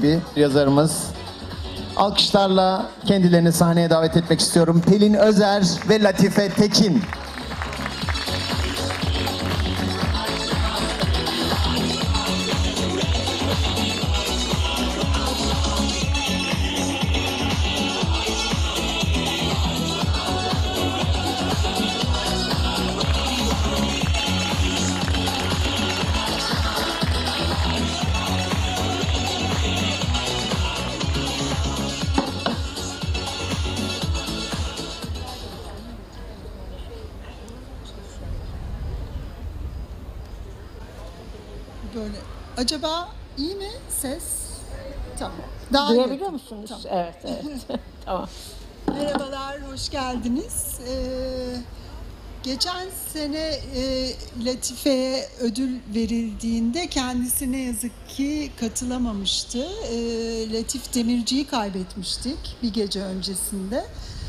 bir yazarımız. Alkışlarla kendilerini sahneye davet etmek istiyorum. Pelin Özer ve Latife Tekin. Böyle. Acaba iyi mi ses? Tamam. Daha Duyabiliyor iyi. musunuz? Tamam. Evet, evet. Tamam. Merhabalar, hoş geldiniz. Geçen sene Latife'ye ödül verildiğinde kendisi ne yazık ki katılamamıştı. Latif Demirci'yi kaybetmiştik bir gece öncesinde.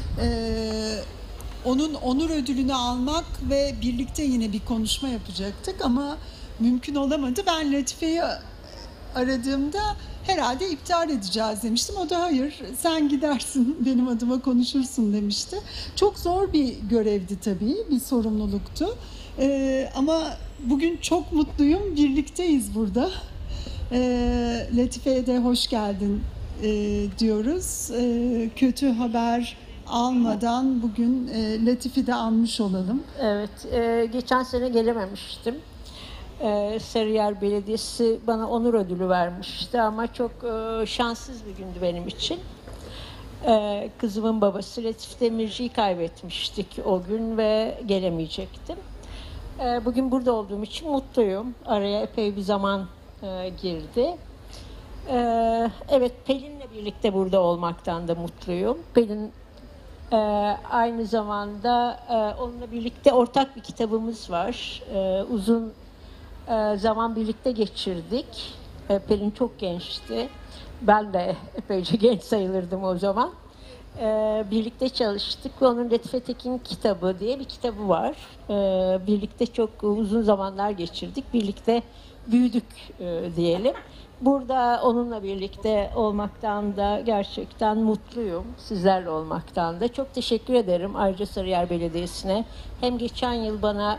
Onun onur ödülünü almak ve birlikte yine bir konuşma yapacaktık ama mümkün olamadı. Ben Latife'yi aradığımda herhalde iptal edeceğiz demiştim. O da hayır, sen gidersin, benim adıma konuşursun demişti. Çok zor bir görevdi tabii, bir sorumluluktu. Ama bugün çok mutluyum, birlikteyiz burada. Latife'ye de hoş geldin diyoruz. Kötü haber almadan bugün Latif'i de anmış olalım. Evet, geçen sene gelememiştim. Sarıyer Belediyesi bana onur ödülü vermişti ama çok şanssız bir gündü benim için. Kızımın babası Latif Demirci'yi kaybetmiştik o gün ve gelemeyecektim. Bugün burada olduğum için mutluyum. Araya epey bir zaman girdi. Evet, Pelin'le birlikte burada olmaktan da mutluyum. Pelin aynı zamanda onunla birlikte ortak bir kitabımız var. Uzun zaman birlikte geçirdik. Pelin çok gençti. Ben de epeyce genç sayılırdım o zaman. Birlikte çalıştık ve onun Latife Tekin kitabı diye bir kitabı var. Birlikte çok uzun zamanlar geçirdik. Birlikte büyüdük diyelim. Burada onunla birlikte olmaktan da gerçekten mutluyum. Sizlerle olmaktan da. Çok teşekkür ederim ayrıca Sarıyer Belediyesi'ne. Hem geçen yıl bana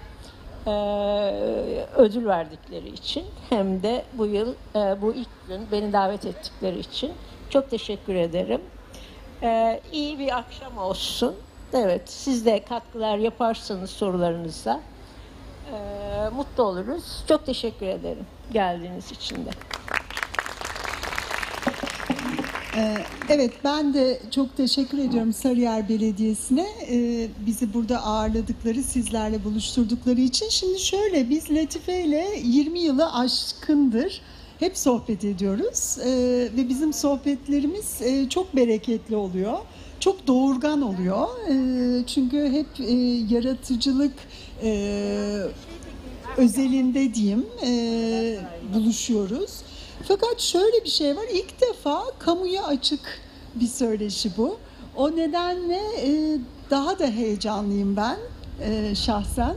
ödül verdikleri için hem de bu yıl bu ilk gün beni davet ettikleri için çok teşekkür ederim. İyi bir akşam olsun. Evet, siz de katkılar yaparsanız sorularınızla mutlu oluruz. Çok teşekkür ederim geldiğiniz için de. Evet, ben de çok teşekkür ediyorum Sarıyer Belediyesi'ne bizi burada ağırladıkları, sizlerle buluşturdukları için. Şimdi şöyle, biz Latife ile 20 yılı aşkındır hep sohbet ediyoruz ve bizim sohbetlerimiz çok bereketli oluyor, çok doğurgan oluyor. Çünkü hep yaratıcılık özelinde diyeyim buluşuyoruz. Fakat şöyle bir şey var, ilk defa kamuya açık bir söyleşi bu. O nedenle daha da heyecanlıyım ben şahsen.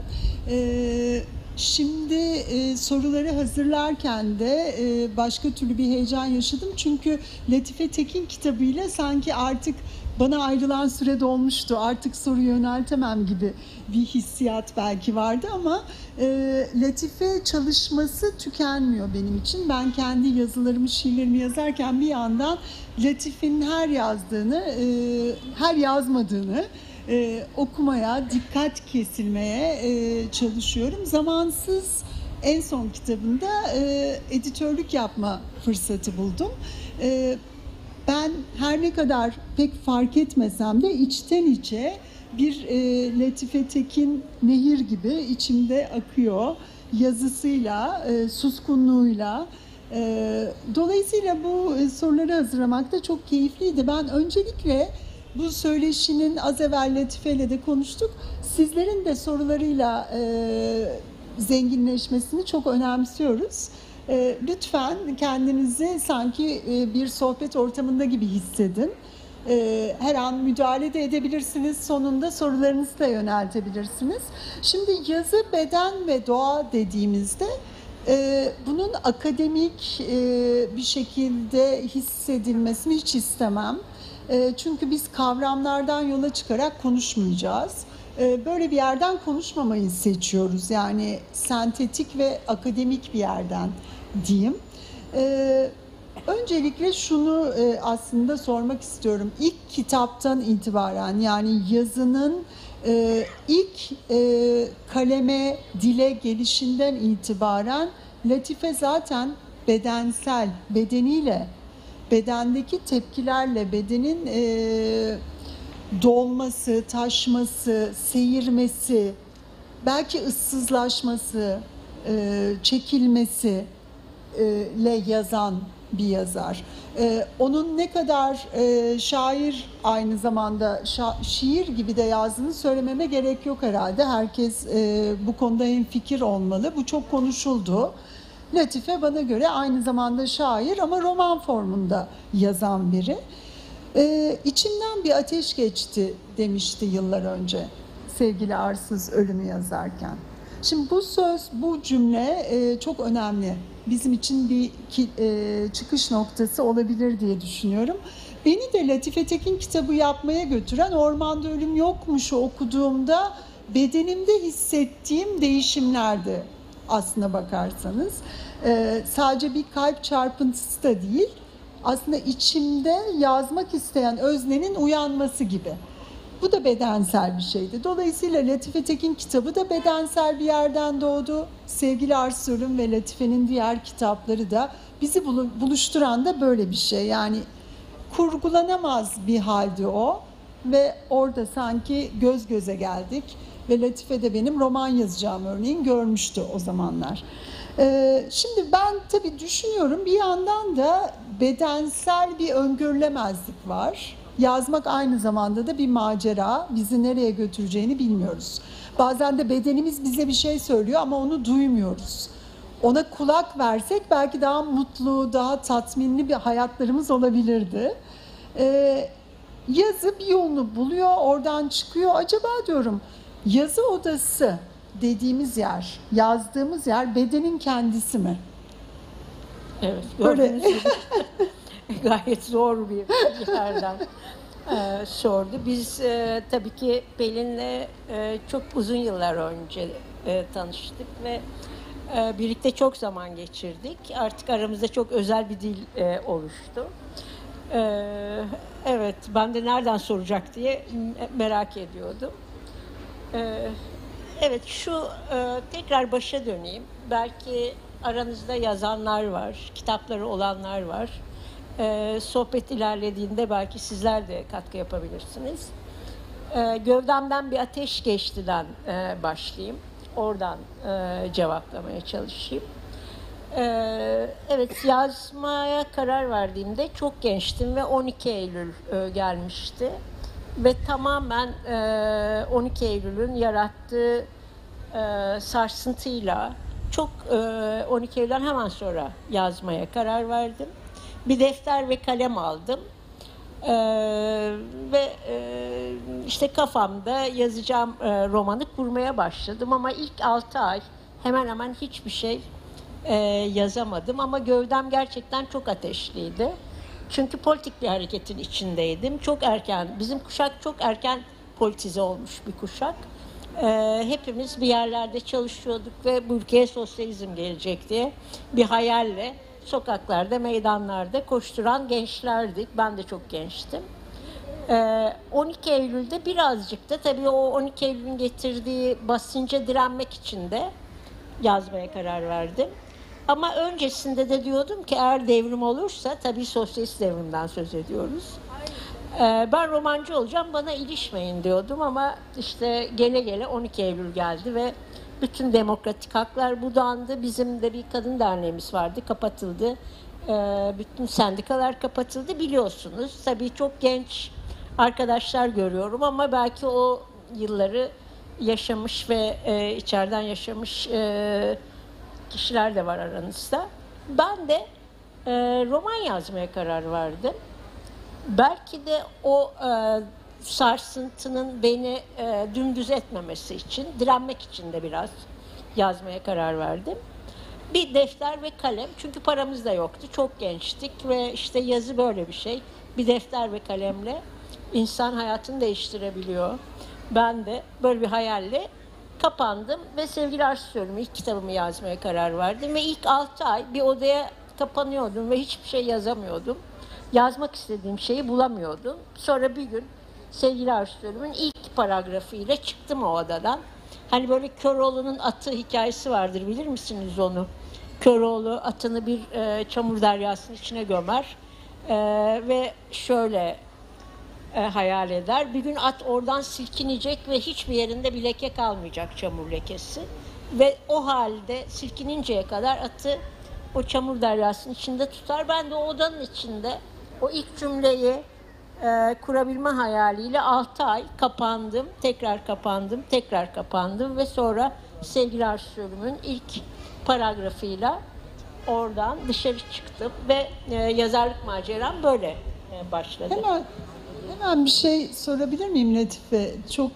Şimdi soruları hazırlarken de başka türlü bir heyecan yaşadım. Çünkü Latife Tekin kitabıyla sanki artık bana ayrılan süre dolmuştu. Artık soru yöneltemem gibi bir hissiyat belki vardı ama Latife çalışması tükenmiyor benim için. Ben kendi yazılarımı, şiirlerimi yazarken bir yandan Latife'nin her yazdığını, her yazmadığını okumaya, dikkat kesilmeye çalışıyorum. Zamansız en son kitabında editörlük yapma fırsatı buldum. Ben her ne kadar pek fark etmesem de içten içe bir Latife Tekin nehir gibi içimde akıyor. Yazısıyla, suskunluğuyla. Dolayısıyla bu soruları hazırlamak da çok keyifliydi. Ben öncelikle bu söyleşinin az evvel Latife ile de konuştuk. Sizlerin de sorularıyla zenginleşmesini çok önemsiyoruz. Lütfen kendinizi sanki bir sohbet ortamında gibi hissedin. Her an müdahale de edebilirsiniz. Sonunda sorularınızı da yöneltebilirsiniz. Şimdi yazı, beden ve doğa dediğimizde Bunun akademik bir şekilde hissedilmesini hiç istemem. Çünkü biz kavramlardan yola çıkarak konuşmayacağız. Böyle bir yerden konuşmamayı seçiyoruz. Yani sentetik ve akademik bir yerden diyeyim. Öncelikle şunu aslında sormak istiyorum. İlk kitaptan itibaren, yani yazının ilk kaleme, dile gelişinden itibaren Latife zaten bedensel, bedeniyle, bedendeki tepkilerle, bedenin dolması, taşması, seyirmesi, belki ıssızlaşması, çekilmesi ile yazan bir yazar. Onun ne kadar şair, aynı zamanda şiir gibi de yazdığını söylememe gerek yok herhalde. Herkes bu konuda hemfikir olmalı. Bu çok konuşuldu. Latife bana göre aynı zamanda şair ama roman formunda yazan biri. İçimden bir ateş geçti demişti yıllar önce sevgili Arsız ölümü yazarken. Şimdi bu söz, bu cümle çok önemli. Bizim için bir çıkış noktası olabilir diye düşünüyorum. Beni de Latife Tekin kitabı yapmaya götüren Ormanda Ölüm Yokmuş'u okuduğumda bedenimde hissettiğim değişimlerdi aslına bakarsanız. Sadece bir kalp çarpıntısı da değil, aslında içimde yazmak isteyen öznenin uyanması gibi. Bu da bedensel bir şeydi. Dolayısıyla Latife Tekin kitabı da bedensel bir yerden doğdu. Sevgili Arsız Ölüm ve Latife'nin diğer kitapları da bizi buluşturan da böyle bir şey. Yani kurgulanamaz bir haldi o ve orada sanki göz göze geldik ve Latife de benim roman yazacağım örneğin görmüştü o zamanlar. Şimdi ben tabii düşünüyorum, bir yandan da bedensel bir öngörülemezlik var. Yazmak aynı zamanda da bir macera, bizi nereye götüreceğini bilmiyoruz. Bazen de bedenimiz bize bir şey söylüyor ama onu duymuyoruz. Ona kulak versek belki daha mutlu, daha tatminli bir hayatlarımız olabilirdi. Yazı bir yolunu buluyor, oradan çıkıyor. Acaba diyorum, yazı odası dediğimiz yer, yazdığımız yer bedenin kendisi mi? Evet, gördüğünüz gibi gayet zor bir yerden sordu. Biz tabii ki Pelin'le çok uzun yıllar önce tanıştık ve birlikte çok zaman geçirdik. Artık aramızda çok özel bir dil oluştu. Evet, ben de nereden soracak diye merak ediyordum. Evet, tekrar başa döneyim. Belki aranızda yazanlar var, kitapları olanlar var. Sohbet ilerlediğinde belki sizler de katkı yapabilirsiniz. Gövdemden bir ateş geçtiden başlayayım. Oradan cevaplamaya çalışayım. Evet, yazmaya karar verdiğimde çok gençtim ve 12 Eylül gelmişti. Ve tamamen 12 Eylül'ün yarattığı sarsıntıyla 12 Eylül'den hemen sonra yazmaya karar verdim. Bir defter ve kalem aldım. Ve işte kafamda yazacağım romanı kurmaya başladım ama ilk 6 ay hemen hemen hiçbir şey yazamadım ama gövdem gerçekten çok ateşliydi. Çünkü politik bir hareketin içindeydim. Çok erken, bizim kuşak çok erken politize olmuş bir kuşak. Hepimiz bir yerlerde çalışıyorduk ve bu ülkeye sosyalizm gelecek diye bir hayalle sokaklarda, meydanlarda koşturan gençlerdik. Ben de çok gençtim. 12 Eylül'de birazcık da tabii o 12 Eylül'ün getirdiği basınca direnmek için de yazmaya karar verdim. Ama öncesinde de diyordum ki eğer devrim olursa, tabii sosyalist devrimden söz ediyoruz. Ben romancı olacağım, bana ilişmeyin diyordum ama işte gele gele 12 Eylül geldi ve bütün demokratik haklar budandı. Bizim de bir kadın derneğimiz vardı, kapatıldı. Bütün sendikalar kapatıldı biliyorsunuz. Tabii çok genç arkadaşlar görüyorum ama belki o yılları yaşamış ve içeriden yaşamış kişiler de var aranızda. Ben de roman yazmaya karar verdim. Belki de o sarsıntının beni dümdüz etmemesi için, direnmek için de biraz yazmaya karar verdim. Bir defter ve kalem. Çünkü paramız da yoktu. Çok gençtik ve işte yazı böyle bir şey. Bir defter ve kalemle insan hayatını değiştirebiliyor. Ben de böyle bir hayalle kapandım ve Sevgili Aşk Söylemi ilk kitabımı yazmaya karar verdim ve ilk 6 ay bir odaya kapanıyordum ve hiçbir şey yazamıyordum. Yazmak istediğim şeyi bulamıyordum. Sonra bir gün Sevgili Aşk Söylemi'nin ilk paragrafıyla çıktım o odadan. Hani böyle Köroğlu'nun atı hikayesi vardır, bilir misiniz onu? Köroğlu atını bir çamur deryasının içine gömer ve şöyle hayal eder. Bir gün at oradan silkinecek ve hiçbir yerinde bir leke kalmayacak, çamur lekesi. Ve o halde silkininceye kadar atı o çamur deryasının içinde tutar. Ben de o odanın içinde o ilk cümleyi kurabilme hayaliyle 6 ay kapandım, tekrar kapandım, tekrar kapandım ve sonra Sevgili Aşk Söylemi'nin ilk paragrafıyla oradan dışarı çıktım ve yazarlık maceram böyle başladı. Hemen bir şey sorabilir miyim Latife? Çok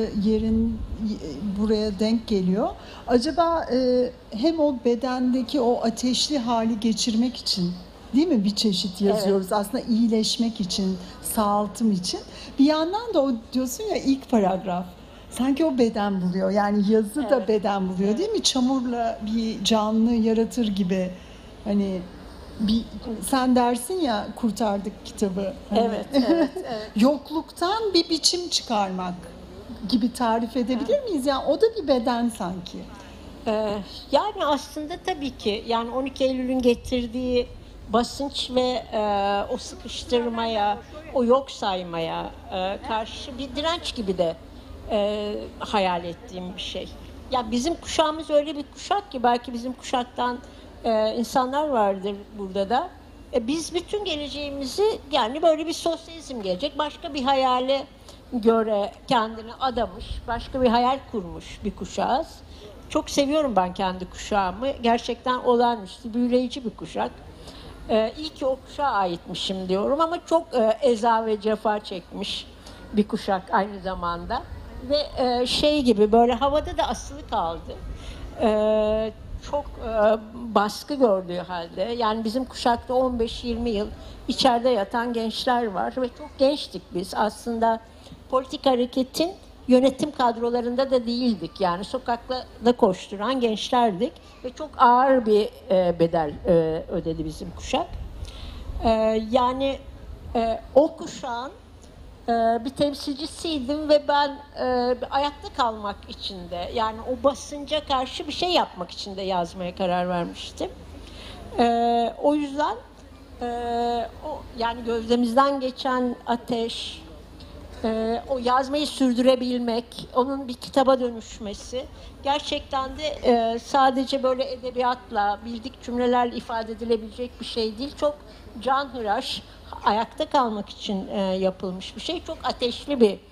buraya denk geliyor. Acaba hem o bedendeki o ateşli hali geçirmek için, değil mi, bir çeşit yazıyoruz? Evet. Aslında iyileşmek için, sağaltım için. Bir yandan da o diyorsun ya, ilk paragraf. Sanki o beden buluyor. Yani yazı da beden buluyor, değil mi? Çamurla bir canlı yaratır gibi. Hani sen dersin ya, kurtardık kitabı. Hani Evet. yokluktan bir biçim çıkarmak gibi tarif edebilir miyiz? Yani o da bir beden sanki. Yani aslında tabii ki yani 12 Eylül'ün getirdiği basınç ve o sıkıştırmaya, o yok saymaya karşı bir direnç gibi de hayal ettiğim bir şey. Ya bizim kuşağımız öyle bir kuşak ki, belki bizim kuşaktan insanlar vardır burada da. Biz bütün geleceğimizi, yani böyle bir sosyalizm gelecek, başka bir hayale göre kendini adamış, başka bir hayal kurmuş bir kuşağız. Çok seviyorum ben kendi kuşağımı. Gerçekten olağanüstü, büyüleyici bir kuşak. İyi ki o kuşağa aitmişim diyorum ama çok eza ve cefa çekmiş bir kuşak aynı zamanda. Ve şey gibi böyle havada da asılı kaldı. Çok baskı gördüğü halde, yani bizim kuşakta 15-20 yıl içeride yatan gençler var ve çok gençtik biz. Aslında politik hareketin yönetim kadrolarında da değildik. Yani sokakta koşturan gençlerdik ve çok ağır bir bedel ödedi bizim kuşak. Yani o kuşağın bir temsilcisiydim ve ben ayakta kalmak için de, yani o basınca karşı bir şey yapmak için de yazmaya karar vermiştim. O yüzden yani gözlemizden geçen ateş, o yazmayı sürdürebilmek, onun bir kitaba dönüşmesi gerçekten de sadece böyle edebiyatla, bildik cümlelerle ifade edilebilecek bir şey değil. Çok canhıraş, ayakta kalmak için yapılmış bir şey. Çok ateşli bir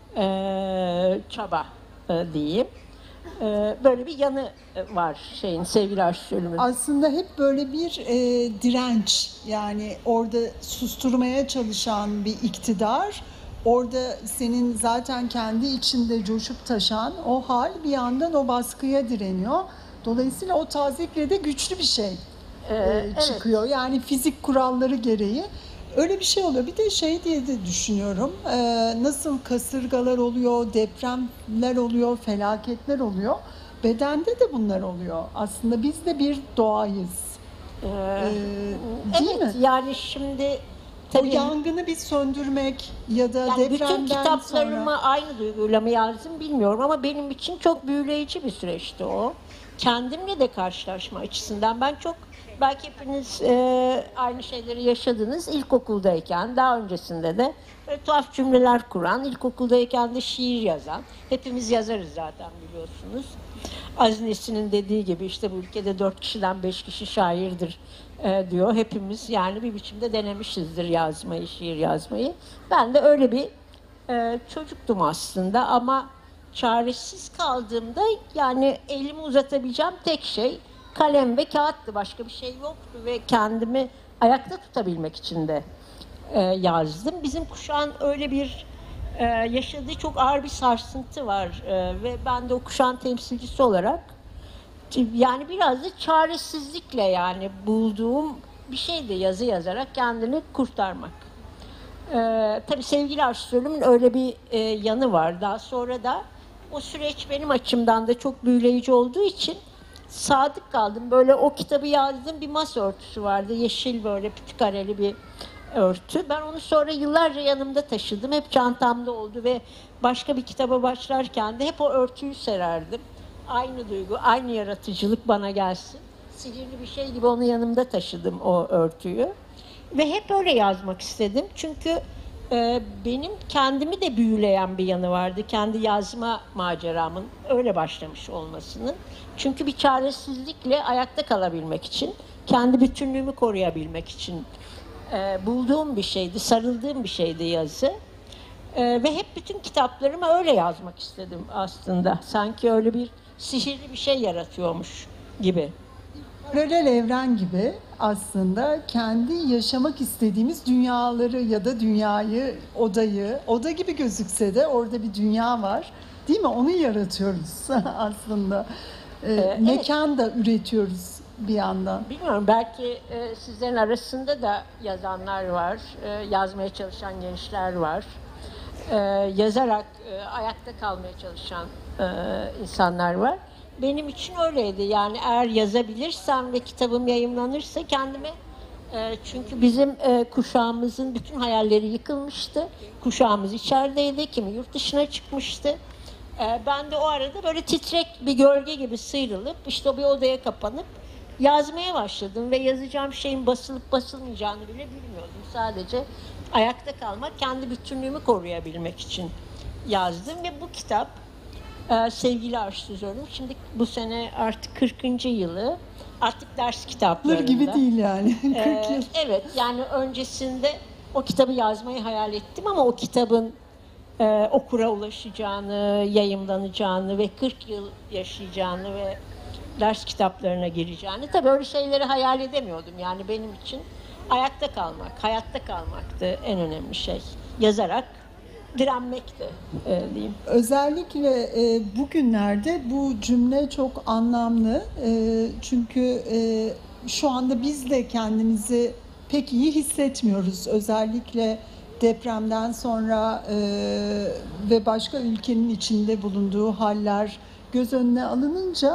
çaba diyeyim. Böyle bir yanı var Sevgili Aşk Söylemi'nin. Aslında hep böyle bir direnç, yani orada susturmaya çalışan bir iktidar, orada senin zaten kendi içinde coşup taşan o hal bir yandan o baskıya direniyor. Dolayısıyla o tazikle de güçlü bir şey çıkıyor. Evet. Yani fizik kuralları gereği öyle bir şey oluyor. Bir de şey diye de düşünüyorum, nasıl kasırgalar oluyor, depremler oluyor, felaketler oluyor. Bedende de bunlar oluyor. Aslında biz de bir doğayız. Değil mi? Yani şimdi tabii, o yangını bir söndürmek ya da yani depremden bütün kitaplarımı sonra... aynı duyguyla mı yazdım bilmiyorum ama benim için çok büyüleyici bir süreçti o. Kendimle de karşılaşma açısından ben çok, belki hepiniz aynı şeyleri yaşadınız ilkokuldayken, daha öncesinde de böyle tuhaf cümleler kuran, ilkokuldayken de şiir yazan, hepimiz yazarız zaten biliyorsunuz. Aziz Nesin'in dediği gibi işte bu ülkede 4 kişiden 5 kişi şairdir diyor. Hepimiz yani bir biçimde denemişizdir yazmayı, şiir yazmayı. Ben de öyle bir çocuktum aslında ama çaresiz kaldığımda yani elimi uzatabileceğim tek şey kalem ve kağıttı. Başka bir şey yoktu ve kendimi ayakta tutabilmek için de yazdım. Bizim kuşağın öyle bir yaşadığı çok ağır bir sarsıntı var ve ben de o kuşağın temsilcisi olarak Yani biraz da çaresizlikle, yani bulduğum bir şeydi yazı yazarak kendini kurtarmak. Tabii sevgili Arşivörüm'ün öyle bir yanı var. Daha sonra da o süreç benim açımdan da çok büyüleyici olduğu için sadık kaldım. Böyle o kitabı yazdığım bir masa örtüsü vardı. Yeşil böyle pütü kareli bir örtü. Ben onu sonra yıllarca yanımda taşıdım. Hep çantamda oldu ve başka bir kitaba başlarken de hep o örtüyü sererdim. Aynı duygu, aynı yaratıcılık bana gelsin. Sihirli bir şey gibi onu yanımda taşıdım, o örtüyü. Ve hep öyle yazmak istedim. Çünkü benim kendimi de büyüleyen bir yanı vardı. Kendi yazma maceramın öyle başlamış olmasının. Çünkü bir çaresizlikle ayakta kalabilmek için, kendi bütünlüğümü koruyabilmek için bulduğum bir şeydi, sarıldığım bir şeydi yazı. Ve hep bütün kitaplarımı öyle yazmak istedim aslında. Sanki öyle bir sihirli bir şey yaratıyormuş gibi. Paralel evren gibi aslında kendi yaşamak istediğimiz dünyaları ya da dünyayı, odayı, oda gibi gözükse de orada bir dünya var. Değil mi? Onu yaratıyoruz aslında. Mekan da üretiyoruz bir yandan. Bilmiyorum, belki sizlerin arasında da yazanlar var, yazmaya çalışan gençler var. Yazarak ayakta kalmaya çalışan insanlar var. Benim için öyleydi. Yani eğer yazabilirsem ve kitabım yayımlanırsa kendime, çünkü bizim kuşağımızın bütün hayalleri yıkılmıştı. Kuşağımız içerideydi, kimi yurt dışına çıkmıştı. Ben de o arada böyle titrek bir gölge gibi sıyrılıp işte o bir odaya kapanıp yazmaya başladım ve yazacağım şeyin basılıp basılmayacağını bile bilmiyordum. Sadece ayakta kalmak, kendi bütünlüğümü koruyabilmek için yazdım ve bu kitap sevgili Arşivörüm, şimdi bu sene artık 40. yılı, artık ders kitaplarında. Gibi değil yani. 40 yıl. Evet, yani öncesinde o kitabı yazmayı hayal ettim ama o kitabın okura ulaşacağını, yayımlanacağını ve 40 yıl yaşayacağını ve ders kitaplarına gireceğini, tabii öyle şeyleri hayal edemiyordum. Yani benim için ayakta kalmak, hayatta kalmaktı en önemli şey. Yazarak direnmekti diyeyim. Özellikle bugünlerde bu cümle çok anlamlı. Çünkü şu anda biz de kendimizi pek iyi hissetmiyoruz. Özellikle depremden sonra ve başka ülkenin içinde bulunduğu haller göz önüne alınınca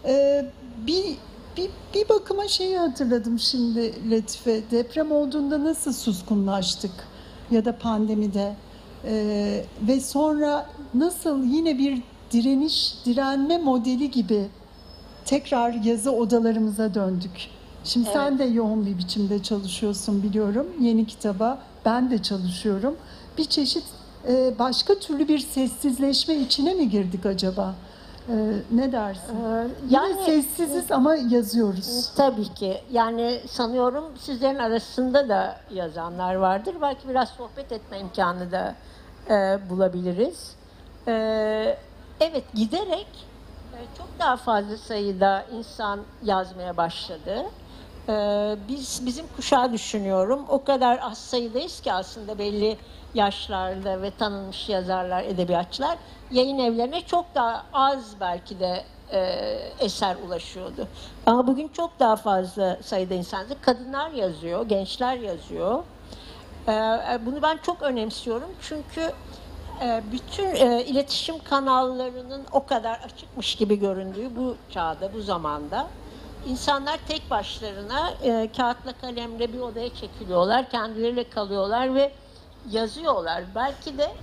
bir bakıma şeyi hatırladım şimdi Latife. Deprem olduğunda nasıl suskunlaştık ya da pandemide. Ve sonra nasıl yine bir direnme modeli gibi tekrar yazı odalarımıza döndük. Şimdi Evet. Sen de yoğun bir biçimde çalışıyorsun biliyorum. Yeni kitaba ben de çalışıyorum. Bir çeşit başka türlü bir sessizleşme içine mi girdik acaba? Ne dersin? Yani Yine sessiziz ama yazıyoruz. tabii ki. Yani sanıyorum sizlerin arasında da yazanlar vardır. Belki biraz sohbet etme imkanı da bulabiliriz. Evet, giderek çok daha fazla sayıda insan yazmaya başladı. Bizim kuşağı düşünüyorum. O kadar az sayıdayız ki aslında belli yaşlarda ve tanınmış yazarlar, edebiyatçılar yayın evlerine çok daha az belki de eser ulaşıyordu. Ama bugün çok daha fazla sayıda insan, kadınlar yazıyor, gençler yazıyor. Bunu ben çok önemsiyorum çünkü bütün iletişim kanallarının o kadar açıkmış gibi göründüğü bu çağda, bu zamanda insanlar tek başlarına kağıtla kalemle bir odaya çekiliyorlar, kendileriyle kalıyorlar ve yazıyorlar. Belki de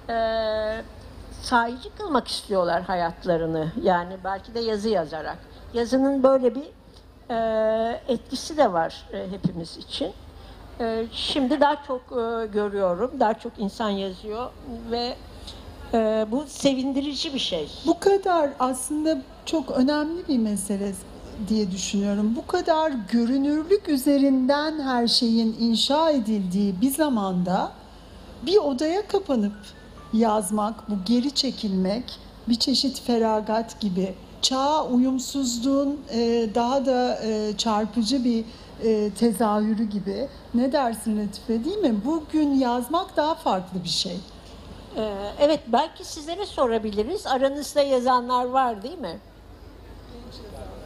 sahici kılmak istiyorlar hayatlarını. Yani belki de yazı yazarak. Yazının böyle bir etkisi de var hepimiz için. Şimdi daha çok görüyorum, daha çok insan yazıyor ve bu sevindirici bir şey. Bu kadar aslında çok önemli bir mesele diye düşünüyorum. Bu kadar görünürlük üzerinden her şeyin inşa edildiği bir zamanda bir odaya kapanıp yazmak, bu geri çekilmek bir çeşit feragat gibi. Çağa uyumsuzluğun daha da çarpıcı bir tezahürü gibi. Ne dersin Latife, değil mi? Bugün yazmak daha farklı bir şey. Evet, belki sizlere sorabiliriz. Aranızda yazanlar var değil mi?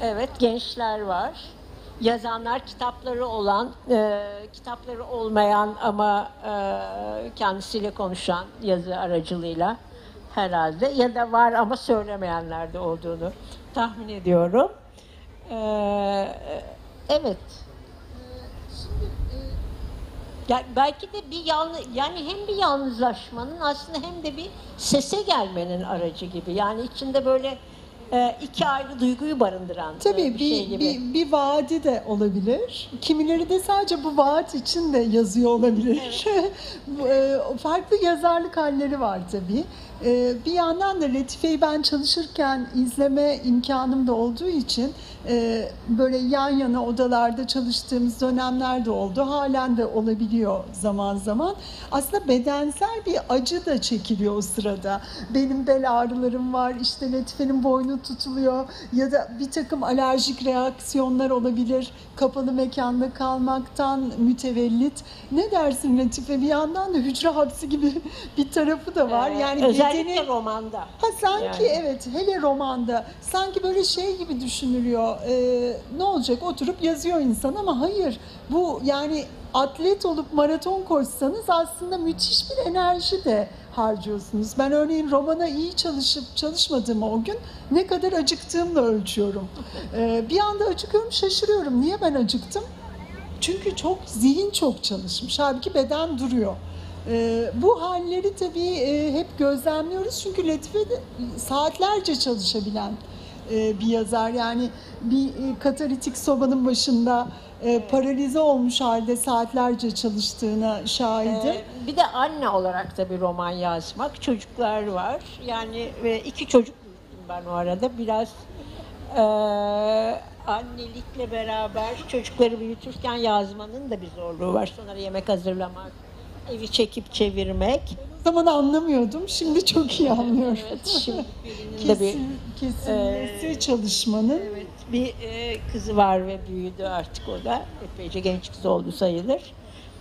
Evet, gençler var. Yazanlar, kitapları olan, kitapları olmayan ama kendisiyle konuşan yazı aracılığıyla herhalde. Ya da var ama söylemeyenler de olduğunu tahmin ediyorum. Evet. Ya belki de yani hem bir yalnızlaşmanın aslında hem de bir sese gelmenin aracı gibi. Yani içinde böyle iki ayrı duyguyu barındıran Tabii bir şey gibi. bir vaadi de olabilir. Kimileri de sadece bu vaat için de yazıyor olabilir. Farklı yazarlık halleri var tabii. Bir yandan da Latife'yi ben çalışırken izleme imkanım da olduğu için böyle yan yana odalarda çalıştığımız dönemler de oldu. Halen de olabiliyor zaman zaman. Aslında bedensel bir acı da çekiliyor o sırada. Benim bel ağrılarım var, işte Latife'nin boynu tutuluyor ya da bir takım alerjik reaksiyonlar olabilir. Kapalı mekanda kalmaktan mütevellit. Ne dersin Latife? Bir yandan da hücre hapsi gibi bir tarafı da var. Yani Özellikle romanda. Ha sanki Yani. evet, hele romanda sanki böyle şey gibi düşünülüyor. Ne olacak, oturup yazıyor insan, ama hayır. Bu yani atlet olup maraton koşsanız aslında müthiş bir enerji de harcıyorsunuz. Ben örneğin romana iyi çalışıp çalışmadığımı o gün ne kadar acıktığımla ölçüyorum. Bir anda acıkıyorum, şaşırıyorum. Niye ben acıktım? Çünkü zihin çok çalışmış. Halbuki beden duruyor. Bu halleri tabii hep gözlemliyoruz. Çünkü Latife de saatlerce çalışabilen bir yazar. Yani bir katalitik sobanın başında paralize olmuş halde saatlerce çalıştığına şahidim. Bir de anne olarak da bir roman yazmak. Çocuklar var. Yani iki çocuk büyüttüm ben o arada. Biraz annelikle beraber çocukları büyütürken yazmanın da bir zorluğu var. Sonra yemek hazırlamak, evi çekip çevirmek. O zaman anlamıyordum. Şimdi çok iyi anlıyorum. Evet, şimdi birinin de bir Kesinlikle çalışmanın. evet, bir kızı var ve büyüdü artık o da. Epeyce genç kız oldu sayılır.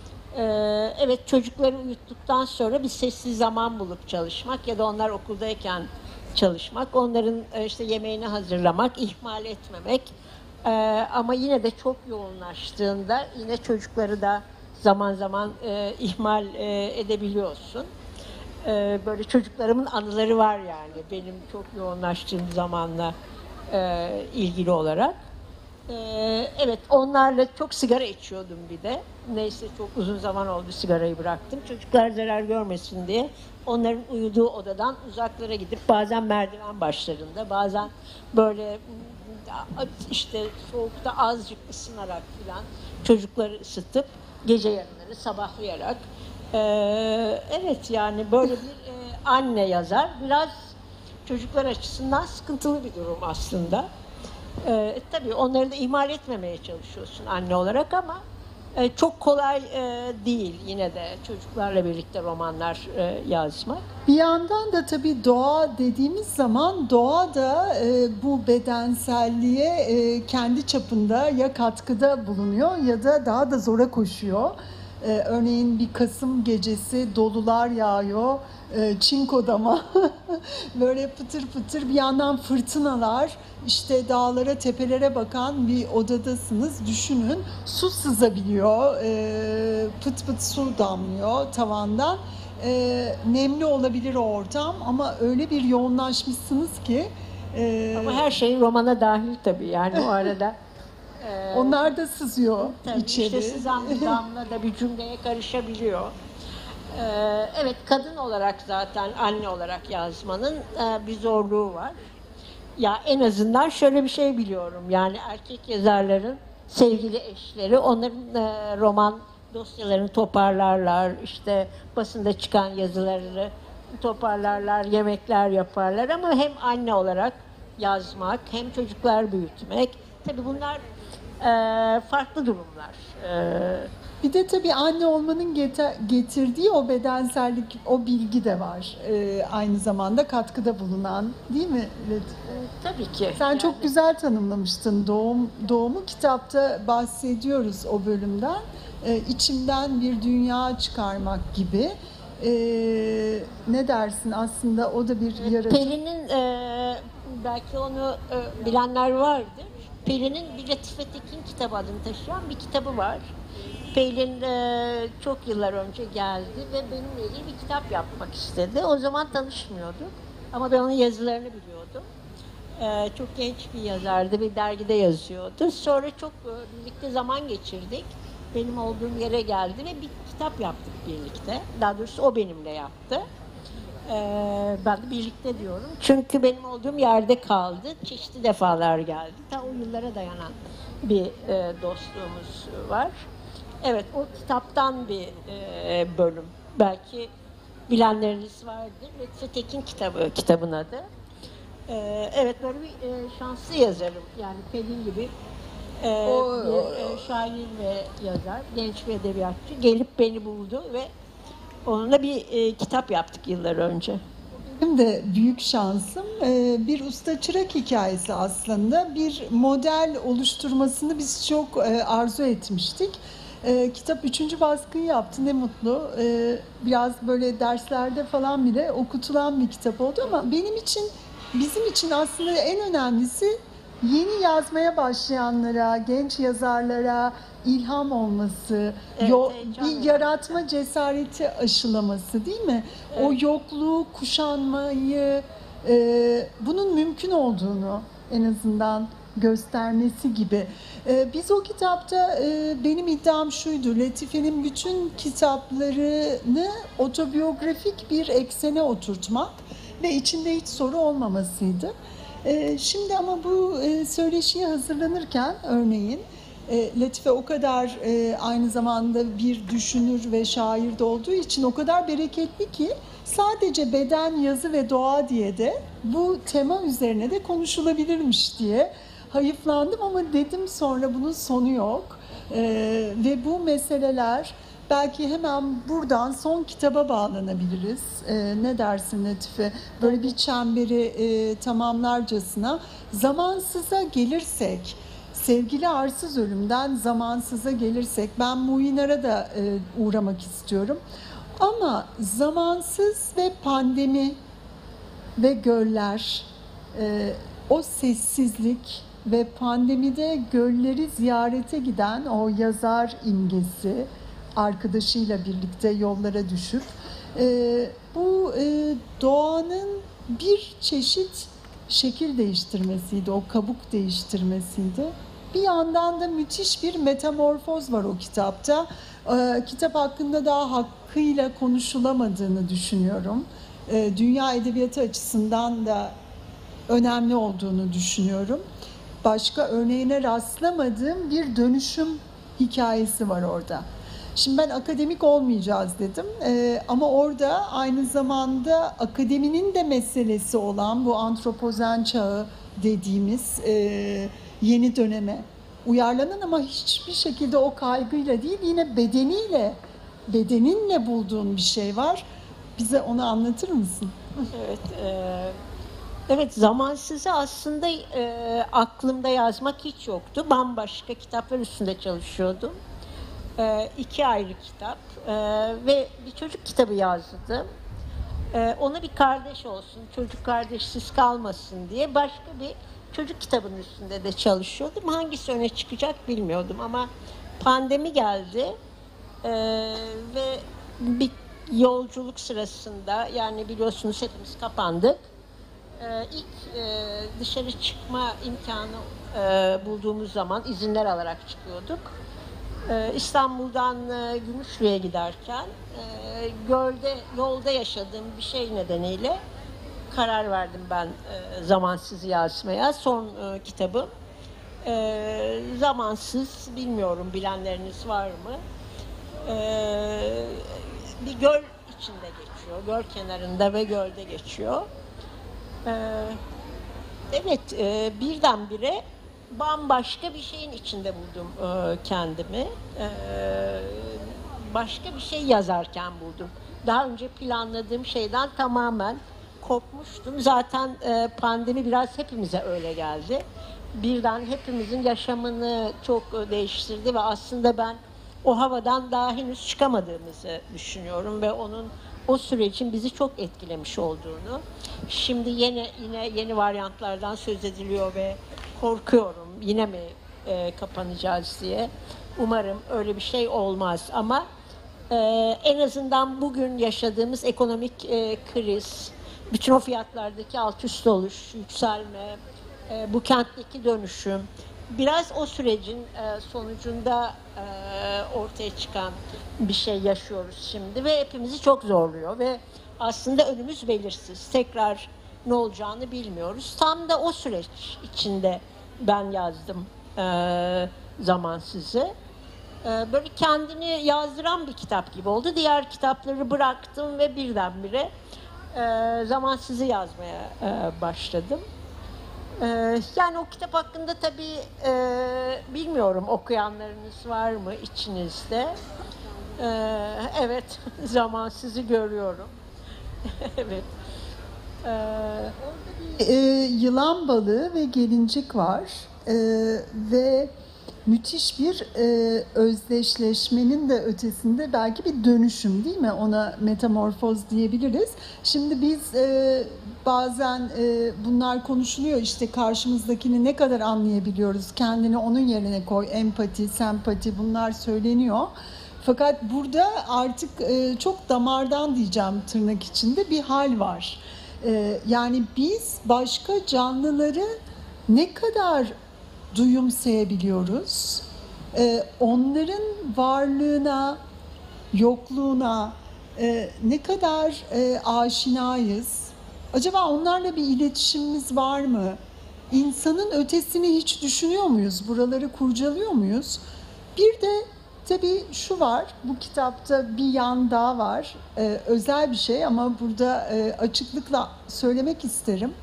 Evet, çocukları uyuttuktan sonra bir sessiz zaman bulup çalışmak ya da onlar okuldayken çalışmak, onların işte yemeğini hazırlamak, ihmal etmemek. Ama yine de çok yoğunlaştığında yine çocukları da zaman zaman ihmal edebiliyorsun. Böyle çocuklarımın anıları var yani benim çok yoğunlaştığım zamanla ilgili olarak. Evet, onlarla çok sigara içiyordum bir de. Neyse çok uzun zaman oldu sigarayı bıraktım. Çocuklar zarar görmesin diye onların uyuduğu odadan uzaklara gidip bazen merdiven başlarında, bazen böyle işte soğukta azıcık ısınarak filan çocukları ısıtıp gece yarıları sabahlayarak evet yani böyle bir anne yazar. Biraz çocuklar açısından sıkıntılı bir durum aslında. Tabii onları da ihmal etmemeye çalışıyorsun anne olarak ama çok kolay değil yine de çocuklarla birlikte romanlar yazmak. Bir yandan da tabii doğa dediğimiz zaman doğa da bu bedenselliğe kendi çapında ya katkıda bulunuyor ya da daha da zora koşuyor. Örneğin bir Kasım gecesi dolular yağıyor, çinko dama böyle pıtır pıtır, bir yandan fırtınalar, işte dağlara tepelere bakan bir odadasınız, düşünün su sızabiliyor, pıt pıt su damlıyor tavandan, nemli olabilir o ortam ama öyle bir yoğunlaşmışsınız ki. Ama her şey romana dahil tabii yani o arada. Onlar da sızıyor Tabii içeri. işte sızan bir damla da bir cümleye karışabiliyor. Evet, kadın olarak zaten anne olarak yazmanın bir zorluğu var. Ya en azından şöyle bir şey biliyorum. Yani erkek yazarların sevgili eşleri onların roman dosyalarını toparlarlar. İşte basında çıkan yazılarını toparlarlar, yemekler yaparlar ama hem anne olarak yazmak hem çocuklar büyütmek. Tabii bunlar farklı durumlar. Bir de tabii anne olmanın getirdiği o bedensellik, o bilgi de var. Aynı zamanda katkıda bulunan, değil mi Latife? Tabii ki. Sen çok güzel tanımlamıştın doğumu. Kitapta bahsediyoruz o bölümden. İçimden bir dünya çıkarmak gibi. Ne dersin, aslında o da bir yaratıcı. Pelin'in belki onu bilenler vardır. Pelin'in bir Latife Tekin kitabı adını taşıyan bir kitabı var. Pelin çok yıllar önce geldi ve benimle ilgili bir kitap yapmak istedi. O zaman tanışmıyorduk ama ben onun yazılarını biliyordum. Çok genç bir yazardı, bir dergide yazıyordu. Sonra çok birlikte zaman geçirdik. Benim olduğum yere geldi ve bir kitap yaptık birlikte. Daha doğrusu o benimle yaptı. Ben de birlikte diyorum. Çünkü benim olduğum yerde kaldı. Çeşitli defalar geldi. Ta o yıllara dayanan bir dostluğumuz var. Evet, o kitaptan bir bölüm. Belki bilenleriniz vardır. Latife Tekin kitabın adı. Evet, böyle bir şanslı yazarım. Yani Pelin gibi bir şair ve yazar, genç bir edebiyatçı gelip beni buldu ve onunla bir kitap yaptık yıllar önce. Benim de büyük şansım bir usta çırak hikayesi aslında. Bir model oluşturmasını biz çok arzu etmiştik. Kitap 3. baskıyı yaptı, ne mutlu. Biraz böyle derslerde falan bile okutulan bir kitap oldu ama benim için, bizim için aslında en önemlisi yeni yazmaya başlayanlara, genç yazarlara ilham olması, Evet, bir yaratma cesareti aşılaması, değil mi? Evet. O yokluğu kuşanmayı, bunun mümkün olduğunu en azından göstermesi gibi. Biz o kitapta, benim iddiam şuydu: Latife'nin bütün kitaplarını otobiyografik bir eksene oturtmak ve içinde hiç soru olmamasıydı. Şimdi ama bu söyleşiye hazırlanırken örneğin Latife o kadar aynı zamanda bir düşünür ve şair de olduğu için o kadar bereketli ki sadece beden, yazı ve doğa diye de bu tema üzerine de konuşulabilirmiş diye hayıflandım ama dedim sonra bunun sonu yok. Ve bu meseleler belki hemen buradan son kitaba bağlanabiliriz. Ne dersin Latife? Böyle bir çemberi tamamlarcasına zamansıza gelirsek, sevgili Arsız Ölüm'den zamansıza gelirsek, ben Muinar'a da uğramak istiyorum. Ama zamansız ve pandemi ve göller, o sessizlik ve pandemide gölleri ziyarete giden o yazar imgesi, arkadaşıyla birlikte yollara düşüp bu doğanın bir çeşit şekil değiştirmesiydi, o kabuk değiştirmesiydi. Bir yandan da müthiş bir metamorfoz var o kitapta. Kitap hakkında daha hakkıyla konuşulamadığını düşünüyorum. Dünya edebiyatı açısından da önemli olduğunu düşünüyorum. Başka örneğine rastlamadığım bir dönüşüm hikayesi var orada. Şimdi ben akademik olmayacağız dedim ama orada aynı zamanda akademinin de meselesi olan bu antropozen çağı dediğimiz yeni döneme uyarlanan ama hiçbir şekilde o kaygıyla değil, yine bedeninle bulduğun bir şey var. Bize onu anlatır mısın? Evet, evet, zamansızı aslında aklımda yazmak hiç yoktu. Bambaşka kitaplar üstünde çalışıyordum. 2 ayrı kitap ve bir çocuk kitabı yazdım. Ona bir kardeş olsun, çocuk kardeşsiz kalmasın diye başka bir çocuk kitabının üstünde de çalışıyordum. Hangisi öne çıkacak bilmiyordum ama pandemi geldi ve bir yolculuk sırasında, yani biliyorsunuz hepimiz kapandık. İlk dışarı çıkma imkanı bulduğumuz zaman izinler alarak çıkıyorduk. İstanbul'dan Gümüşlü'ye giderken yolda yaşadığım bir şey nedeniyle karar verdim ben zamansız yazmaya. Son kitabım. Zamansız, bilmiyorum bilenleriniz var mı? Bir göl içinde geçiyor. Göl kenarında ve gölde geçiyor. Evet, birdenbire bambaşka bir şeyin içinde buldum kendimi. Başka bir şey yazarken buldum. Daha önce planladığım şeyden tamamen kopmuştum. Zaten pandemi biraz hepimize öyle geldi. Birden hepimizin yaşamını çok değiştirdi ve aslında ben o havadan daha henüz çıkamadığımızı düşünüyorum ve onun o sürecin bizi çok etkilemiş olduğunu. Şimdi yine yeni varyantlardan söz ediliyor ve korkuyorum. yine mi kapanacağız diye. Umarım öyle bir şey olmaz ama en azından bugün yaşadığımız ekonomik kriz, bütün o fiyatlardaki alt üst oluş, yükselme, bu kentteki dönüşüm, biraz o sürecin sonucunda ortaya çıkan bir şey yaşıyoruz şimdi ve hepimizi çok zorluyor ve aslında önümüz belirsiz. Tekrar ne olacağını bilmiyoruz. Tam da o süreç içinde ben yazdım Zamansız'ı. Böyle kendini yazdıran bir kitap gibi oldu. Diğer kitapları bıraktım ve birdenbire Zamansız'ı yazmaya başladım. Yani o kitap hakkında tabii bilmiyorum, okuyanlarınız var mı içinizde? Evet, Zamansız'ı görüyorum. Evet. Yılan balığı ve gelincik var. Ve müthiş bir özdeşleşmenin de ötesinde belki bir dönüşüm, değil mi? Ona metamorfoz diyebiliriz. Şimdi biz bazen bunlar konuşuluyor, işte karşımızdakini ne kadar anlayabiliyoruz, kendini onun yerine koy, empati, sempati, bunlar söyleniyor. Fakat burada artık çok damardan diyeceğim tırnak içinde bir hal var. Yani biz başka canlıları ne kadar duyumsayabiliyoruz? Onların varlığına, yokluğuna ne kadar aşinayız? Acaba onlarla bir iletişimimiz var mı? İnsanın ötesini hiç düşünüyor muyuz? Buraları kurcalıyor muyuz? Bir de tabii şu var, bu kitapta bir yan daha var. Özel bir şey ama burada açıklıkla söylemek isterim.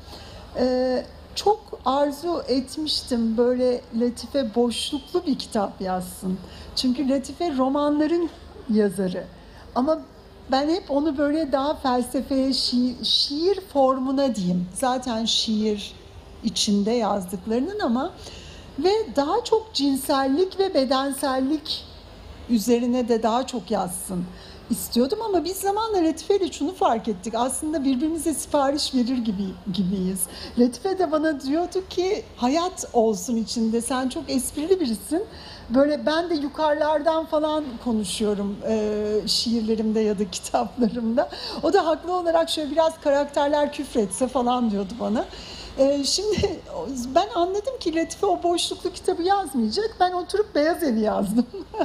Çok arzu etmiştim böyle Latife boşluklu bir kitap yazsın. Çünkü Latife romanların yazarı. Ama ben hep onu böyle daha felsefeye, şiir formuna diyeyim. Zaten şiir içinde yazdıklarının ama ve daha çok cinsellik ve bedensellik üzerine de daha çok yazsın istiyordum ama biz zamanla Latife ile şunu fark ettik. Aslında birbirimize sipariş verir gibiyiz. Latife de bana diyordu ki hayat olsun içinde. Sen çok esprili birisin. Böyle ben de yukarılardan falan konuşuyorum şiirlerimde ya da kitaplarımda. O da haklı olarak şöyle biraz karakterler küfretse falan diyordu bana. Şimdi ben anladım ki Latife o boşluklu kitabı yazmayacak. Ben oturup Beyaz Evi yazdım.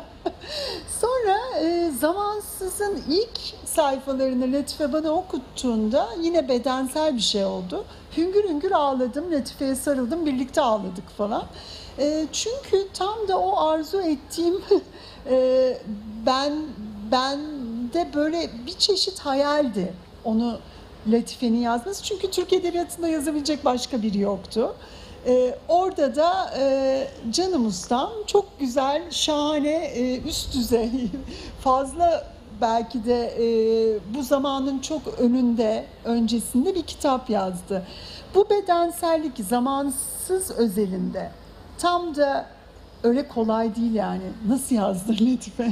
Sonra Zamansız'ın ilk sayfalarını Latife bana okuttuğunda yine bedensel bir şey oldu. Hüngür hüngür ağladım, Latife'ye sarıldım, birlikte ağladık falan. Çünkü tam da o arzu ettiğim ben de böyle bir çeşit hayaldi onu Latife'nin yazması. Çünkü Türk Edebiyatı'nda yazabilecek başka biri yoktu. Orada da canım ustam çok güzel, şahane, üst düzey, fazla belki de bu zamanın çok öncesinde bir kitap yazdı. Bu bedensellik Zamansız özelinde tam da öyle kolay değil yani. Nasıl yazdı Latife?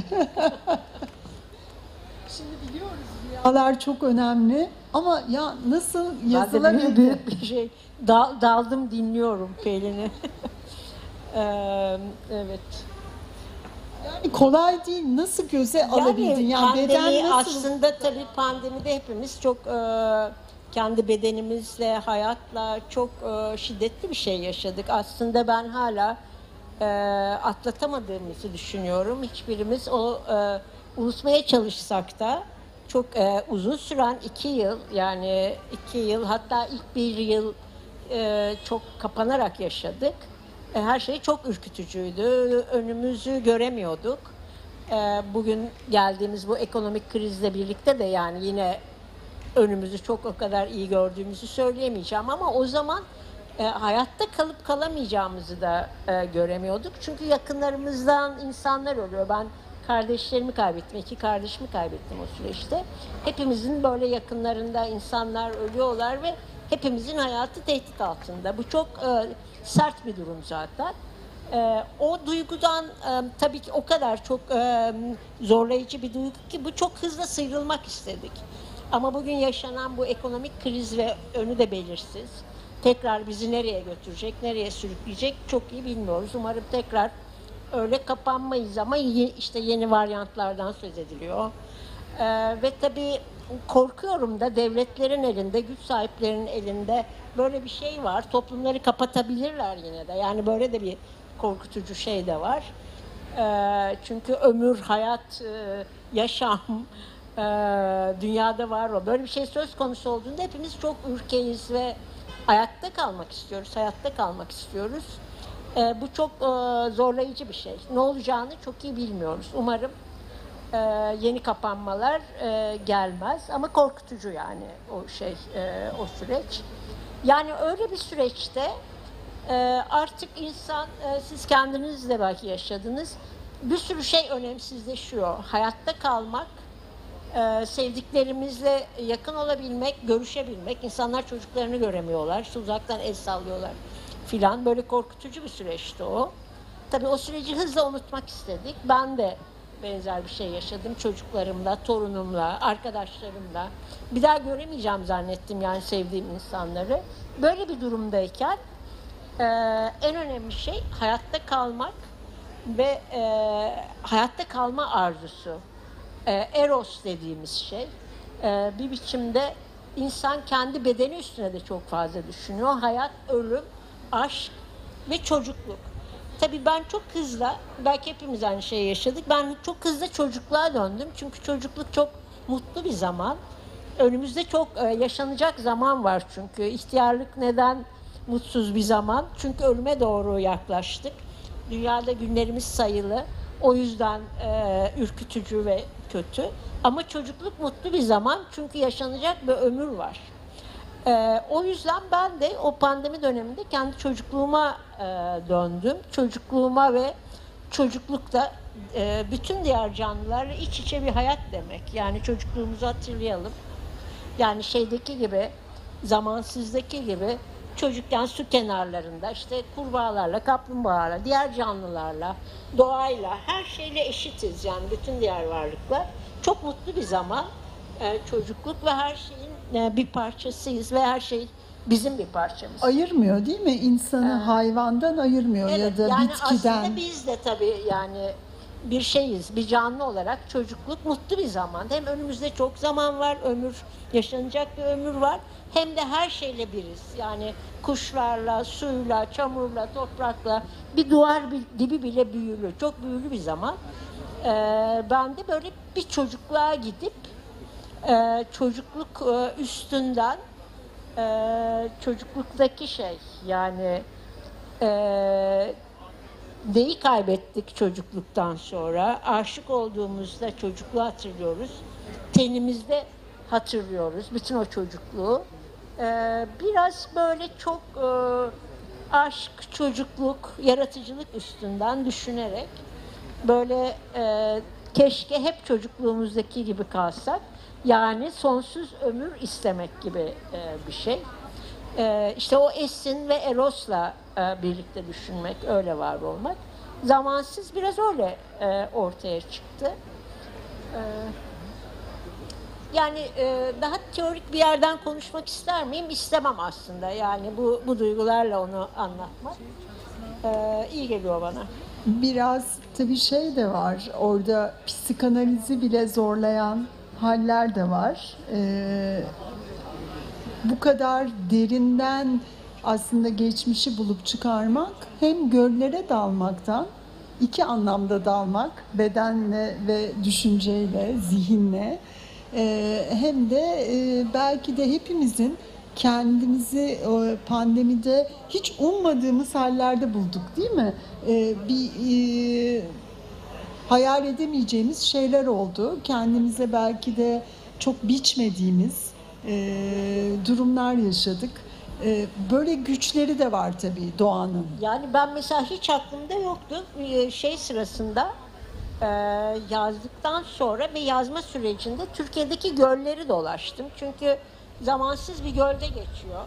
Şimdi biliyoruz rüyalar çok önemli ama ya nasıl yazılabildi? Ben de büyük bir şey daldım, dinliyorum Pelin'i. Evet. Yani kolay değil. Nasıl göze alabildin? Yani pandemi beden nasıl? aslında tabii pandemide hepimiz çok kendi bedenimizle, hayatla çok şiddetli bir şey yaşadık. Aslında ben hala atlatamadığımızı düşünüyorum. Hiçbirimiz o unutmaya çalışsak da çok uzun süren 2 yıl, yani 2 yıl, hatta ilk 1 yıl çok kapanarak yaşadık. Her şey çok ürkütücüydü. Önümüzü göremiyorduk. Bugün geldiğimiz bu ekonomik krizle birlikte de yani yine önümüzü çok o kadar iyi gördüğümüzü söyleyemeyeceğim ama o zaman hayatta kalıp kalamayacağımızı da göremiyorduk. Çünkü yakınlarımızdan insanlar ölüyor. Ben kardeşlerimi kaybettim, 2 kardeşimi kaybettim o süreçte. Hepimizin böyle yakınlarında insanlar ölüyorlar ve hepimizin hayatı tehdit altında. Bu çok sert bir durum zaten. O duygudan tabii ki o kadar çok zorlayıcı bir duygu ki bu çok hızlı sıyrılmak istedik. Ama bugün yaşanan bu ekonomik kriz ve önü de belirsiz. tekrar bizi nereye götürecek, nereye sürükleyecek çok iyi bilmiyoruz. Umarım tekrar öyle kapanmayız ama işte yeni varyantlardan söz ediliyor. Ve tabii korkuyorum da devletlerin elinde, güç sahiplerinin elinde böyle bir şey var. Toplumları kapatabilirler yine de. Yani böyle de bir korkutucu şey de var. Çünkü ömür, hayat, yaşam dünyada var o. Böyle bir şey söz konusu olduğunda hepimiz çok ürkeyiz ve ayakta kalmak istiyoruz, hayatta kalmak istiyoruz. Bu çok zorlayıcı bir şey. Ne olacağını çok iyi bilmiyoruz. Umarım yeni kapanmalar gelmez ama korkutucu yani o süreç. Yani öyle bir süreçte artık insan, siz kendiniz de belki yaşadınız, bir sürü şey önemsizleşiyor. Hayatta kalmak, sevdiklerimizle yakın olabilmek, görüşebilmek. İnsanlar çocuklarını göremiyorlar, işte uzaktan el sallıyorlar filan. Böyle korkutucu bir süreçti o. Tabii o süreci hızla unutmak istedik. Ben de benzer bir şey yaşadım çocuklarımla, torunumla, arkadaşlarımla. Bir daha göremeyeceğim zannettim yani sevdiğim insanları. Böyle bir durumdayken en önemli şey hayatta kalmak ve hayatta kalma arzusu. Eros dediğimiz şey. Bir biçimde insan kendi bedeni üstüne de çok fazla düşünüyor. Hayat, ölüm, aşk ve çocukluk. Tabii ben çok hızla, belki hepimiz aynı şeyi yaşadık. Ben çok hızlı çocukluğa döndüm. Çünkü çocukluk çok mutlu bir zaman. Önümüzde çok yaşanacak zaman var çünkü. İhtiyarlık neden mutsuz bir zaman? Çünkü ölüme doğru yaklaştık. Dünyada günlerimiz sayılı. O yüzden ürkütücü ve kötü. Ama çocukluk mutlu bir zaman çünkü yaşanacak bir ömür var. O yüzden ben de o pandemi döneminde kendi çocukluğuma döndüm. Çocukluğuma ve çocuklukta bütün diğer canlılarla iç içe bir hayat demek. Yani çocukluğumuzu hatırlayalım. Yani şeydeki gibi, zamansızdaki gibi çocukken su kenarlarında işte kurbağalarla, kaplumbağalarla, diğer canlılarla, doğayla, her şeyle eşitiz yani bütün diğer varlıklar. Çok mutlu bir zaman çocukluk ve her şeyin bir parçasıyız ve her şey bizim bir parçamız. Ayırmıyor değil mi? İnsanı hayvandan ayırmıyor Evet, ya da yani bitkiden. aslında biz de tabii yani bir şeyiz, bir canlı olarak çocukluk mutlu bir zaman. Hem önümüzde çok zaman var, yaşanacak bir ömür var. Hem de her şeyle biriz. Yani kuşlarla, suyla, çamurla, toprakla bir duvar dibi bile büyülü. Çok büyülü bir zaman. Ben de böyle bir çocukluğa gidip çocukluk üstünden çocukluktaki şey yani neyi kaybettik çocukluktan sonra? Aşık olduğumuzda çocukluğu hatırlıyoruz. Tenimizde hatırlıyoruz bütün o çocukluğu. Biraz böyle çok aşk, çocukluk, yaratıcılık üstünden düşünerek böyle keşke hep çocukluğumuzdaki gibi kalsak. Yani sonsuz ömür istemek gibi bir şey. İşte o Esin ve Eros'la birlikte düşünmek, öyle var olmak. Zamansız biraz öyle ortaya çıktı. Yani daha teorik bir yerden konuşmak ister miyim? İstemem aslında. Yani bu duygularla onu anlatmak iyi geliyor bana. Biraz tabii şey de var. Orada psikanalizi bile zorlayan haller de var. Bu kadar derinden aslında geçmişi bulup çıkarmak hem göllere dalmaktan, iki anlamda dalmak, bedenle ve düşünceyle, zihinle, hem de belki de hepimizin kendimizi pandemide hiç ummadığımız hallerde bulduk değil mi? Hayal edemeyeceğimiz şeyler oldu. Kendimize belki de çok biçmediğimiz durumlar yaşadık. Böyle güçleri de var tabii doğanın. Yani ben mesela hiç aklımda yoktu. Şey sırasında yazdıktan sonra ve yazma sürecinde Türkiye'deki gölleri dolaştım. Çünkü zamansız bir gölde geçiyor.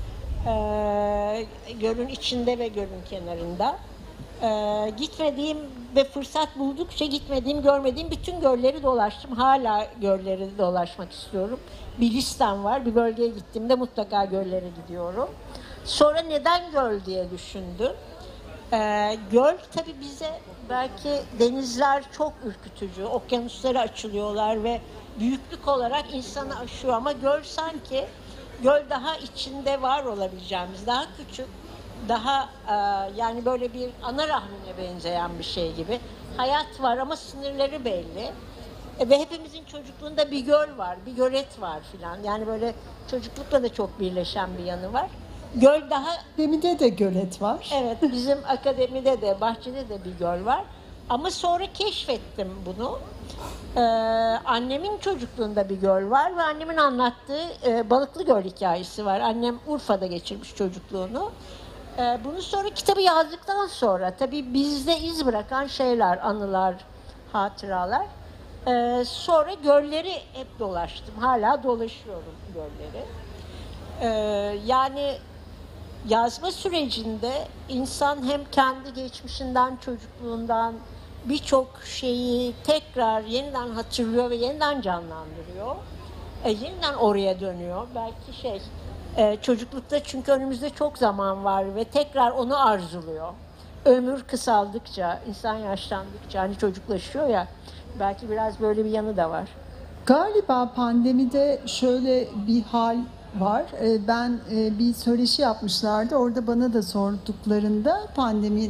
Gölün içinde ve gölün kenarında. Gitmediğim ve fırsat buldukça gitmediğim, görmediğim bütün gölleri dolaştım. Hala gölleri dolaşmak istiyorum. Bir listem var. Bir bölgeye gittiğimde mutlaka göllere gidiyorum. Sonra neden göl diye düşündüm. Göl tabii bize belki denizler çok ürkütücü, okyanuslara açılıyorlar ve büyüklük olarak insanı aşıyor ama göl sanki daha içinde var olabileceğimiz, daha küçük, daha yani böyle bir ana rahmine benzeyen bir şey gibi. Hayat var ama sınırları belli. Ve hepimizin çocukluğunda bir göl var, bir gölet var filan. Yani böyle çocuklukla da çok birleşen bir yanı var. Göl daha... Akademide de gölet var. Evet, bizim akademide de, bahçede de bir göl var. Ama sonra keşfettim bunu. Annemin çocukluğunda bir göl var ve annemin anlattığı Balıklı Göl hikayesi var. Annem Urfa'da geçirmiş çocukluğunu. Bunu sonra kitabı yazdıktan sonra tabii bizde iz bırakan şeyler, anılar, hatıralar. Sonra gölleri hep dolaştım. Hala dolaşıyorum gölleri. Yani yazma sürecinde insan hem kendi geçmişinden, çocukluğundan birçok şeyi tekrar yeniden hatırlıyor ve yeniden canlandırıyor. Yeniden oraya dönüyor. Belki çocuklukta çünkü önümüzde çok zaman var ve tekrar onu arzuluyor. Ömür kısaldıkça, insan yaşlandıkça hani çocuklaşıyor ya, belki biraz böyle bir yanı da var. Galiba pandemide şöyle bir hal var. Ben bir söyleşi yapmışlardı. Orada bana da sorduklarında pandemi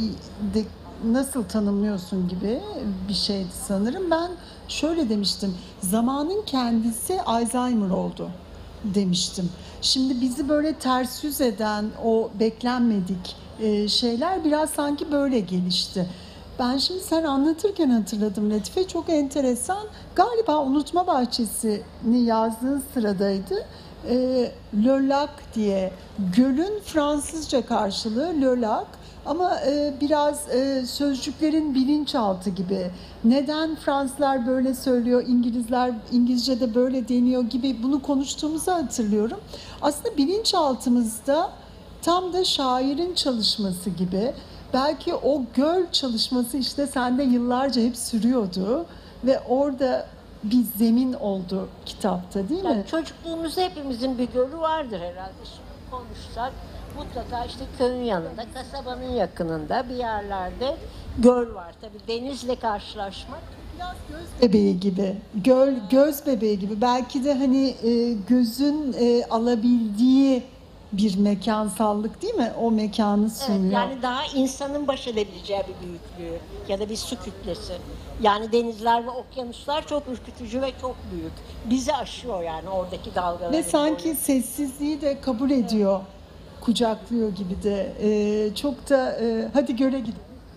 nasıl tanımlıyorsun gibi bir şeydi sanırım. Ben şöyle demiştim. Zamanın kendisi Alzheimer oldu demiştim. Şimdi bizi böyle ters yüz eden o beklenmedik şeyler biraz sanki böyle gelişti. Ben şimdi sen anlatırken hatırladım Latife, çok enteresan. Galiba Unutma Bahçesi'ni yazdığın sıradaydı. Le Lac diye, gölün Fransızca karşılığı Le Lac. Ama biraz sözcüklerin bilinçaltı gibi. Neden Fransızlar böyle söylüyor, İngilizce'de böyle deniyor gibi bunu konuştuğumuzu hatırlıyorum. Aslında bilinçaltımızda tam da şairin çalışması gibi. Belki o göl çalışması işte sende yıllarca hep sürüyordu ve orada bir zemin oldu kitapta, değil mi? Yani çocukluğumuzda hepimizin bir gölü vardır herhalde. Şimdi konuşsak mutlaka işte köyün yanında, kasabanın yakınında bir yerlerde göl var. Tabii denizle karşılaşmak Biraz göz bebeği gibi, göz bebeği gibi. Belki de hani gözün alabildiği bir mekansallık, değil mi? O mekanı sunuyor. evet, yani daha insanın baş edebileceği bir büyüklüğü ya da bir su kütlesi. Yani denizler ve okyanuslar çok ürkütücü ve çok büyük. Bizi aşıyor yani oradaki dalgaların. Ve sanki boyu. sessizliği de kabul ediyor, kucaklıyor gibi de. Çok da hadi göle gidelim.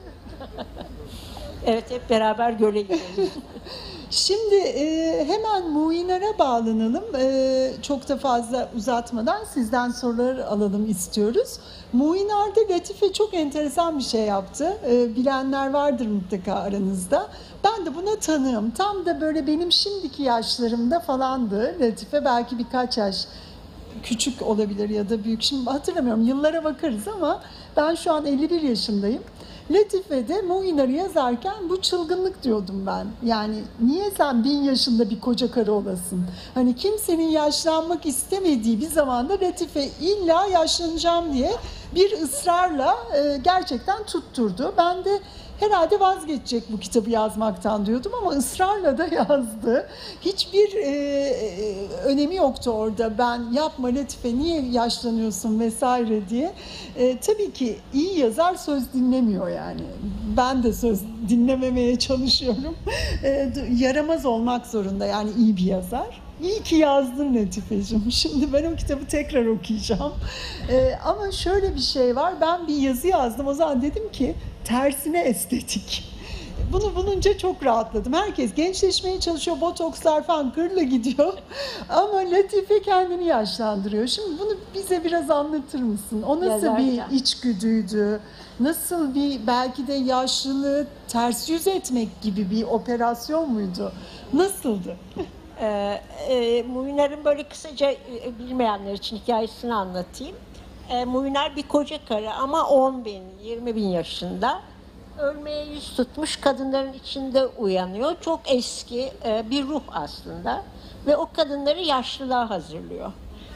Evet, hep beraber göle gidelim. Şimdi hemen Muinar'a bağlanalım. Çok da fazla uzatmadan sizden sorular alalım istiyoruz. Muinar'da Latife çok enteresan bir şey yaptı. Bilenler vardır mutlaka aranızda. Ben de buna tanığım. Tam da böyle benim şimdiki yaşlarımda falandı Latife. Belki birkaç yaş küçük olabilir ya da büyük. Şimdi hatırlamıyorum. Yıllara bakarız ama ben şu an 51 yaşındayım. Latife'de Muinar'ı yazarken bu çılgınlık diyordum ben. Yani niye sen 1000 yaşında bir koca karı olasın? Hani kimsenin yaşlanmak istemediği bir zamanda Latife illa yaşlanacağım diye bir ısrarla gerçekten tutturdu. Ben de herhalde vazgeçecek bu kitabı yazmaktan diyordum ama ısrarla da yazdı. Hiçbir önemi yoktu orada. Ben yapma Latife niye yaşlanıyorsun vesaire diye. Tabii ki iyi yazar söz dinlemiyor yani. Ben de söz dinlememeye çalışıyorum. Yaramaz olmak zorunda yani iyi bir yazar. İyi ki yazdın Latifeciğim. Şimdi ben o kitabı tekrar okuyacağım. Ama şöyle bir şey var. Ben bir yazı yazdım. O zaman dedim ki tersine estetik. Bunu bulunca çok rahatladım. Herkes gençleşmeye çalışıyor, botokslar falan gırla gidiyor. Ama Latife kendini yaşlandırıyor. Şimdi bunu bize biraz anlatır mısın? O nasıl Yazarken. bir içgüdüydü? Nasıl bir belki de yaşlılığı ters yüz etmek gibi bir operasyon muydu? Nasıldı? Muinar'ın böyle kısaca bilmeyenler için hikayesini anlatayım. Muinar bir koca karı ama 10 bin, 20 bin yaşında. Ölmeye yüz tutmuş, kadınların içinde uyanıyor. Çok eski bir ruh aslında. Ve o kadınları yaşlılığa hazırlıyor.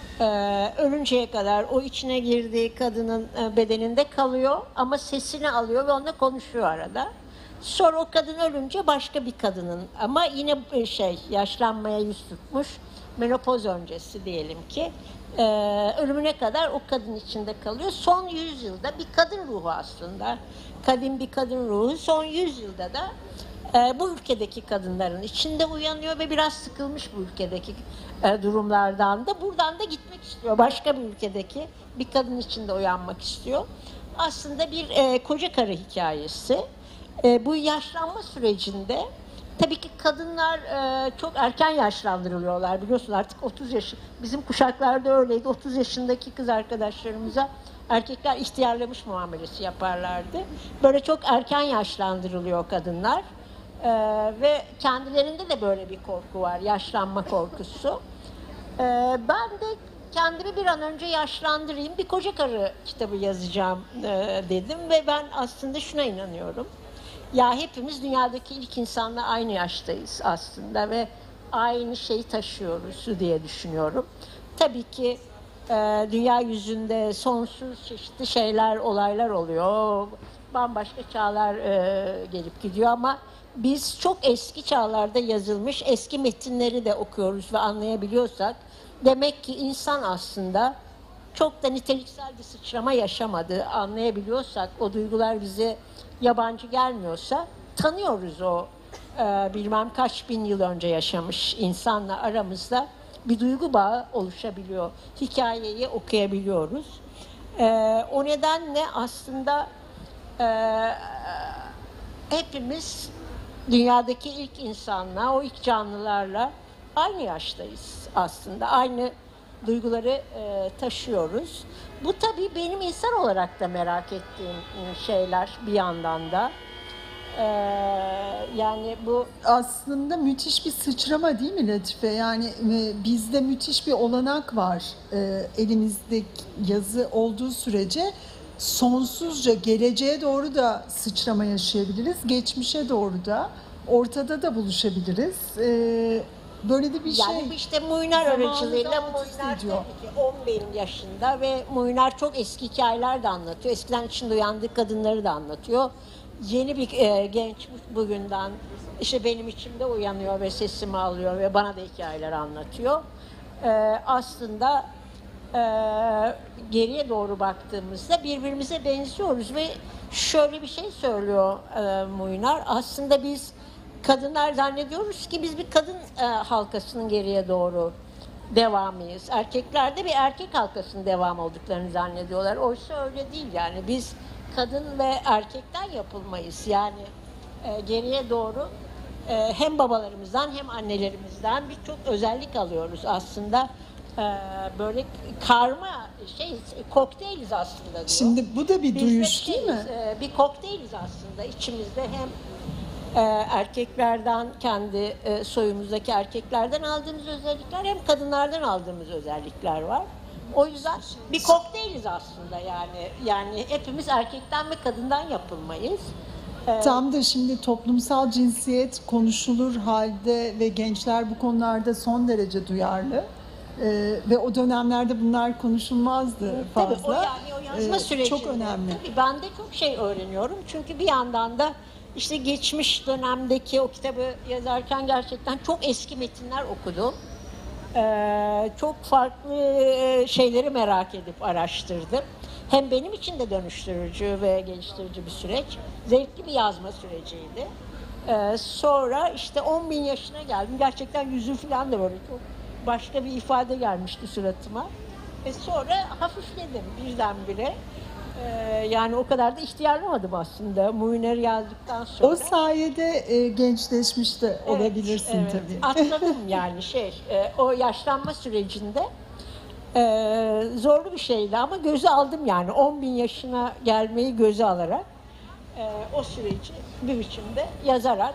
Ölünceye kadar o içine girdiği kadının bedeninde kalıyor ama sesini alıyor ve onunla konuşuyor arada. Sonra o kadın ölünce başka bir kadının ama yine yaşlanmaya yüz tutmuş, menopoz öncesi diyelim ki ölümüne kadar o kadın içinde kalıyor. Son 100 yılda bir kadın ruhu aslında, kadim bir kadın ruhu son 100 yılda da bu ülkedeki kadınların içinde uyanıyor ve biraz sıkılmış bu ülkedeki durumlardan da buradan da gitmek istiyor. Başka bir ülkedeki bir kadın içinde uyanmak istiyor. Aslında bir koca karı hikayesi. Bu yaşlanma sürecinde tabii ki kadınlar çok erken yaşlandırılıyorlar. Biliyorsun artık 30 yaş, bizim kuşaklarda öyleydi. 30 yaşındaki kız arkadaşlarımıza erkekler ihtiyarlamış muamelesi yaparlardı. Böyle çok erken yaşlandırılıyor kadınlar. Ve kendilerinde de böyle bir korku var, yaşlanma korkusu. Ben de kendimi bir an önce yaşlandırayım, bir koca karı kitabı yazacağım dedim ve ben aslında şuna inanıyorum. Ya hepimiz dünyadaki ilk insanla aynı yaştayız aslında ve aynı şeyi taşıyoruz diye düşünüyorum. Tabii ki dünya yüzünde sonsuz çeşitli şeyler, olaylar oluyor. Bambaşka çağlar gelip gidiyor ama biz çok eski çağlarda yazılmış eski metinleri de okuyoruz ve anlayabiliyorsak demek ki insan aslında çok da niteliksel bir sıçrama yaşamadı. Anlayabiliyorsak, o duygular bize yabancı gelmiyorsa tanıyoruz o bilmem kaç bin yıl önce yaşamış insanla aramızda bir duygu bağı oluşabiliyor. Hikayeyi okuyabiliyoruz. O nedenle aslında hepimiz dünyadaki ilk insanla, o ilk canlılarla aynı yaştayız aslında. Aynı duyguları taşıyoruz. Bu tabii benim insan olarak da merak ettiğim şeyler bir yandan da. Yani bu Aslında müthiş bir sıçrama değil mi Latife? Yani bizde müthiş bir olanak var. Elimizde yazı olduğu sürece sonsuzca geleceğe doğru da sıçrama yaşayabiliriz. Geçmişe doğru da, ortada da buluşabiliriz. Böyle de bir şey. yani işte Muynar Zamanında aracılığıyla alt üst Muynar ediyor. tabii ki 11 yaşında ve Muynar çok eski hikayeler de anlatıyor. Eskiden içinde uyandığı kadınları da anlatıyor. Yeni bir genç bugünden işte benim içimde uyanıyor ve sesimi alıyor ve bana da hikayeler anlatıyor. Aslında geriye doğru baktığımızda birbirimize benziyoruz ve şöyle bir şey söylüyor Muynar. Aslında biz kadınlar zannediyoruz ki biz bir kadın halkasının geriye doğru devamıyız. Erkekler de bir erkek halkasının devam olduklarını zannediyorlar. Oysa öyle değil yani. Biz kadın ve erkekten yapılmayız. Yani geriye doğru hem babalarımızdan hem annelerimizden birçok özellik alıyoruz aslında. Böyle karma kokteyliz aslında diyor. Şimdi bu da bir Biz de duyuş değil mi? Bir kokteyliz aslında. İçimizde hem erkeklerden, kendi soyumuzdaki erkeklerden aldığımız özellikler hem kadınlardan aldığımız özellikler var. O yüzden bir kokteyliz aslında yani. Yani hepimiz erkekten ve kadından yapılmayız. Tam da şimdi toplumsal cinsiyet konuşulur halde ve gençler bu konularda son derece duyarlı. Ve o dönemlerde bunlar konuşulmazdı fazla. Tabii o yani o yazma sürecinde. Çok önemli. Tabii ben de çok şey öğreniyorum. Çünkü bir yandan da işte geçmiş dönemdeki o kitabı yazarken gerçekten çok eski metinler okudum. Çok farklı şeyleri merak edip araştırdım. Hem benim için de dönüştürücü ve geliştirici bir süreç. Zevkli bir yazma süreciydi. Sonra işte 10 bin yaşına geldim. Gerçekten yüzüm falan da böyle çok başka bir ifade gelmişti suratıma. Sonra hafifledim birdenbire. Yani o kadar da ihtiyarlamadım aslında Muyner'i yazdıktan sonra. O sayede gençleşmiş de olabilirsin Evet, tabii. atladım yani o yaşlanma sürecinde zorlu bir şeydi ama göze aldım yani 10 bin yaşına gelmeyi göze alarak o süreci bir biçimde yazarak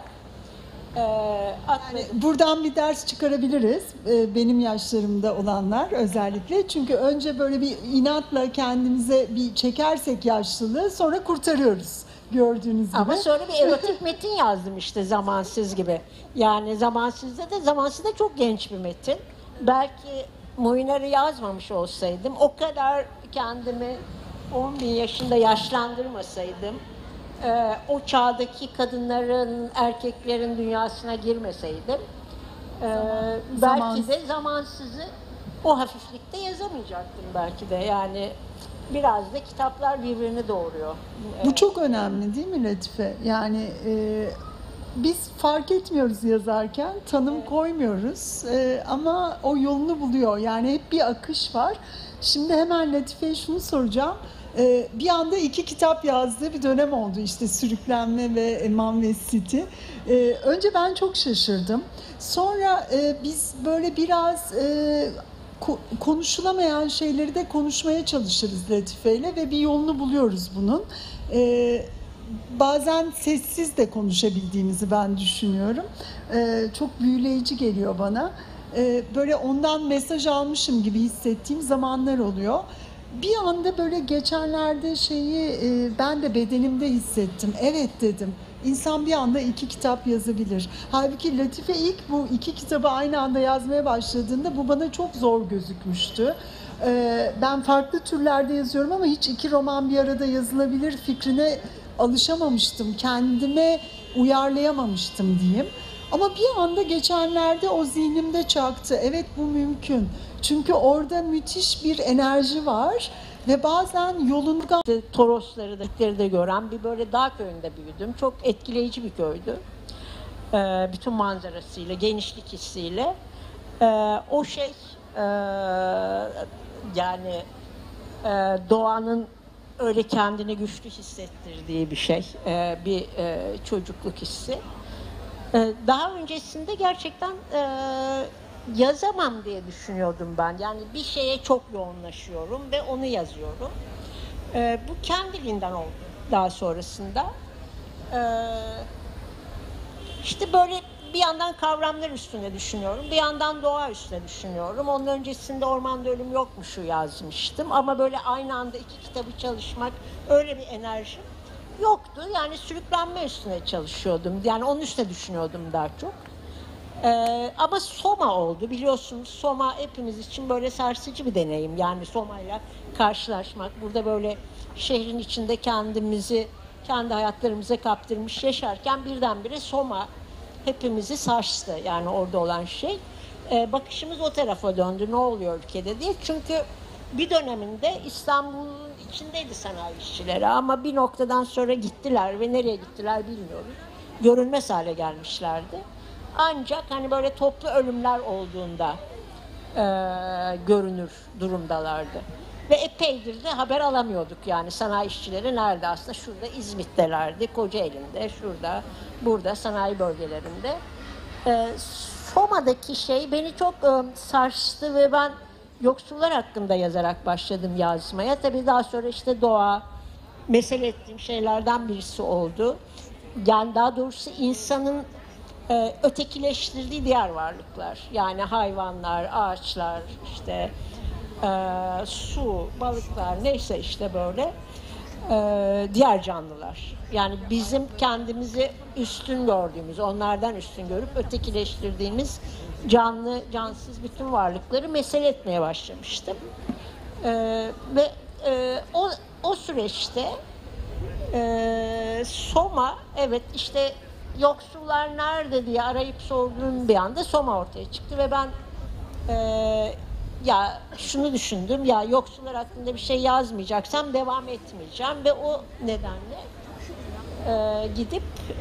atladım. Buradan bir ders çıkarabiliriz benim yaşlarımda olanlar özellikle. Çünkü önce böyle bir inatla kendimize bir çekersek yaşlılığı sonra kurtarıyoruz gördüğünüz gibi. Ama sonra bir erotik metin yazdım işte Zamansız gibi. Yani Zamansız'da da çok genç bir metin. Belki Moinar'ı yazmamış olsaydım, o kadar kendimi 10.000 yaşında yaşlandırmasaydım, o çağdaki kadınların, erkeklerin dünyasına girmeseydim, belki de Zamansız'ı o hafiflikte yazamayacaktım belki de. Yani biraz da kitaplar birbirini doğuruyor. Bu çok önemli değil mi Latife? Yani biz fark etmiyoruz yazarken, tanım koymuyoruz ama o yolunu buluyor. Yani hep bir akış var. Şimdi hemen Latife'ye şunu soracağım. Bir anda 2 kitap yazdığı bir dönem oldu, işte Sürüklenme ve Eman ve City. Önce ben çok şaşırdım. Sonra biz böyle biraz konuşulamayan şeyleri de konuşmaya çalışırız Latife'yle ve bir yolunu buluyoruz bunun. Bazen sessiz de konuşabildiğimizi ben düşünüyorum. Çok büyüleyici geliyor bana. Böyle ondan mesaj almışım gibi hissettiğim zamanlar oluyor. Bir anda böyle geçenlerde ben de bedenimde hissettim. Evet dedim. İnsan bir anda 2 kitap yazabilir. Halbuki Latife ilk bu 2 kitabı aynı anda yazmaya başladığında bu bana çok zor gözükmüştü. Ben farklı türlerde yazıyorum ama hiç 2 roman bir arada yazılabilir fikrine alışamamıştım. Kendime uyarlayamamıştım diyeyim. Ama bir anda geçenlerde o zihnimde çaktı. Evet, bu mümkün. Çünkü orada müthiş bir enerji var ve bazen yolunu... Torosları da gören bir böyle dağ köyünde büyüdüm. Çok etkileyici bir köydü. Bütün manzarasıyla, genişlik hissiyle. O yani doğanın öyle kendini güçlü hissettirdiği bir şey. Bir çocukluk hissi. Daha öncesinde gerçekten yazamam diye düşünüyordum ben. Yani bir şeye çok yoğunlaşıyorum ve onu yazıyorum. Bu kendiliğinden oldu daha sonrasında. İşte böyle bir yandan kavramlar üstüne düşünüyorum, bir yandan doğa üstüne düşünüyorum. Onun öncesinde Ormanda Ölüm Yokmuş'u yazmıştım ama böyle aynı anda 2 kitabı çalışmak, öyle bir enerjim yoktu. Yani Sürüklenme üstüne çalışıyordum. Yani onun üstüne düşünüyordum daha çok. Ama Soma oldu. Biliyorsunuz Soma hepimiz için böyle sarsıcı bir deneyim. Yani Soma'yla karşılaşmak. Burada böyle şehrin içinde kendimizi, kendi hayatlarımıza kaptırmış yaşarken birdenbire Soma hepimizi sarstı. Yani orada olan şey. Bakışımız o tarafa döndü. Ne oluyor ülkede diye. Çünkü bir döneminde İstanbul'un içindeydi sanayi işçileri ama bir noktadan sonra gittiler ve nereye gittiler bilmiyoruz. Görünmez hale gelmişlerdi. Ancak hani böyle toplu ölümler olduğunda görünür durumdalardı. Ve epeydir de haber alamıyorduk yani sanayi işçileri nerede aslında? Şurada İzmit'telerdi, Kocaeli'nde, şurada, burada sanayi bölgelerinde. Soma'daki şey beni çok sarstı ve ben yoksullar hakkında yazarak başladım yazmaya. Tabii daha sonra işte doğa, mesele ettiğim şeylerden birisi oldu. Yani daha doğrusu insanın ötekileştirdiği diğer varlıklar. Yani hayvanlar, ağaçlar, işte su, balıklar, neyse işte böyle diğer canlılar. Yani bizim kendimizi üstün gördüğümüz, onlardan üstün görüp ötekileştirdiğimiz canlı, cansız bütün varlıkları mesele etmeye başlamıştım. Ve o süreçte Soma, evet işte yoksullar nerede diye arayıp sorduğum bir anda Soma ortaya çıktı ve ben ya şunu düşündüm, ya yoksullar hakkında bir şey yazmayacaksam devam etmeyeceğim ve o nedenle gidip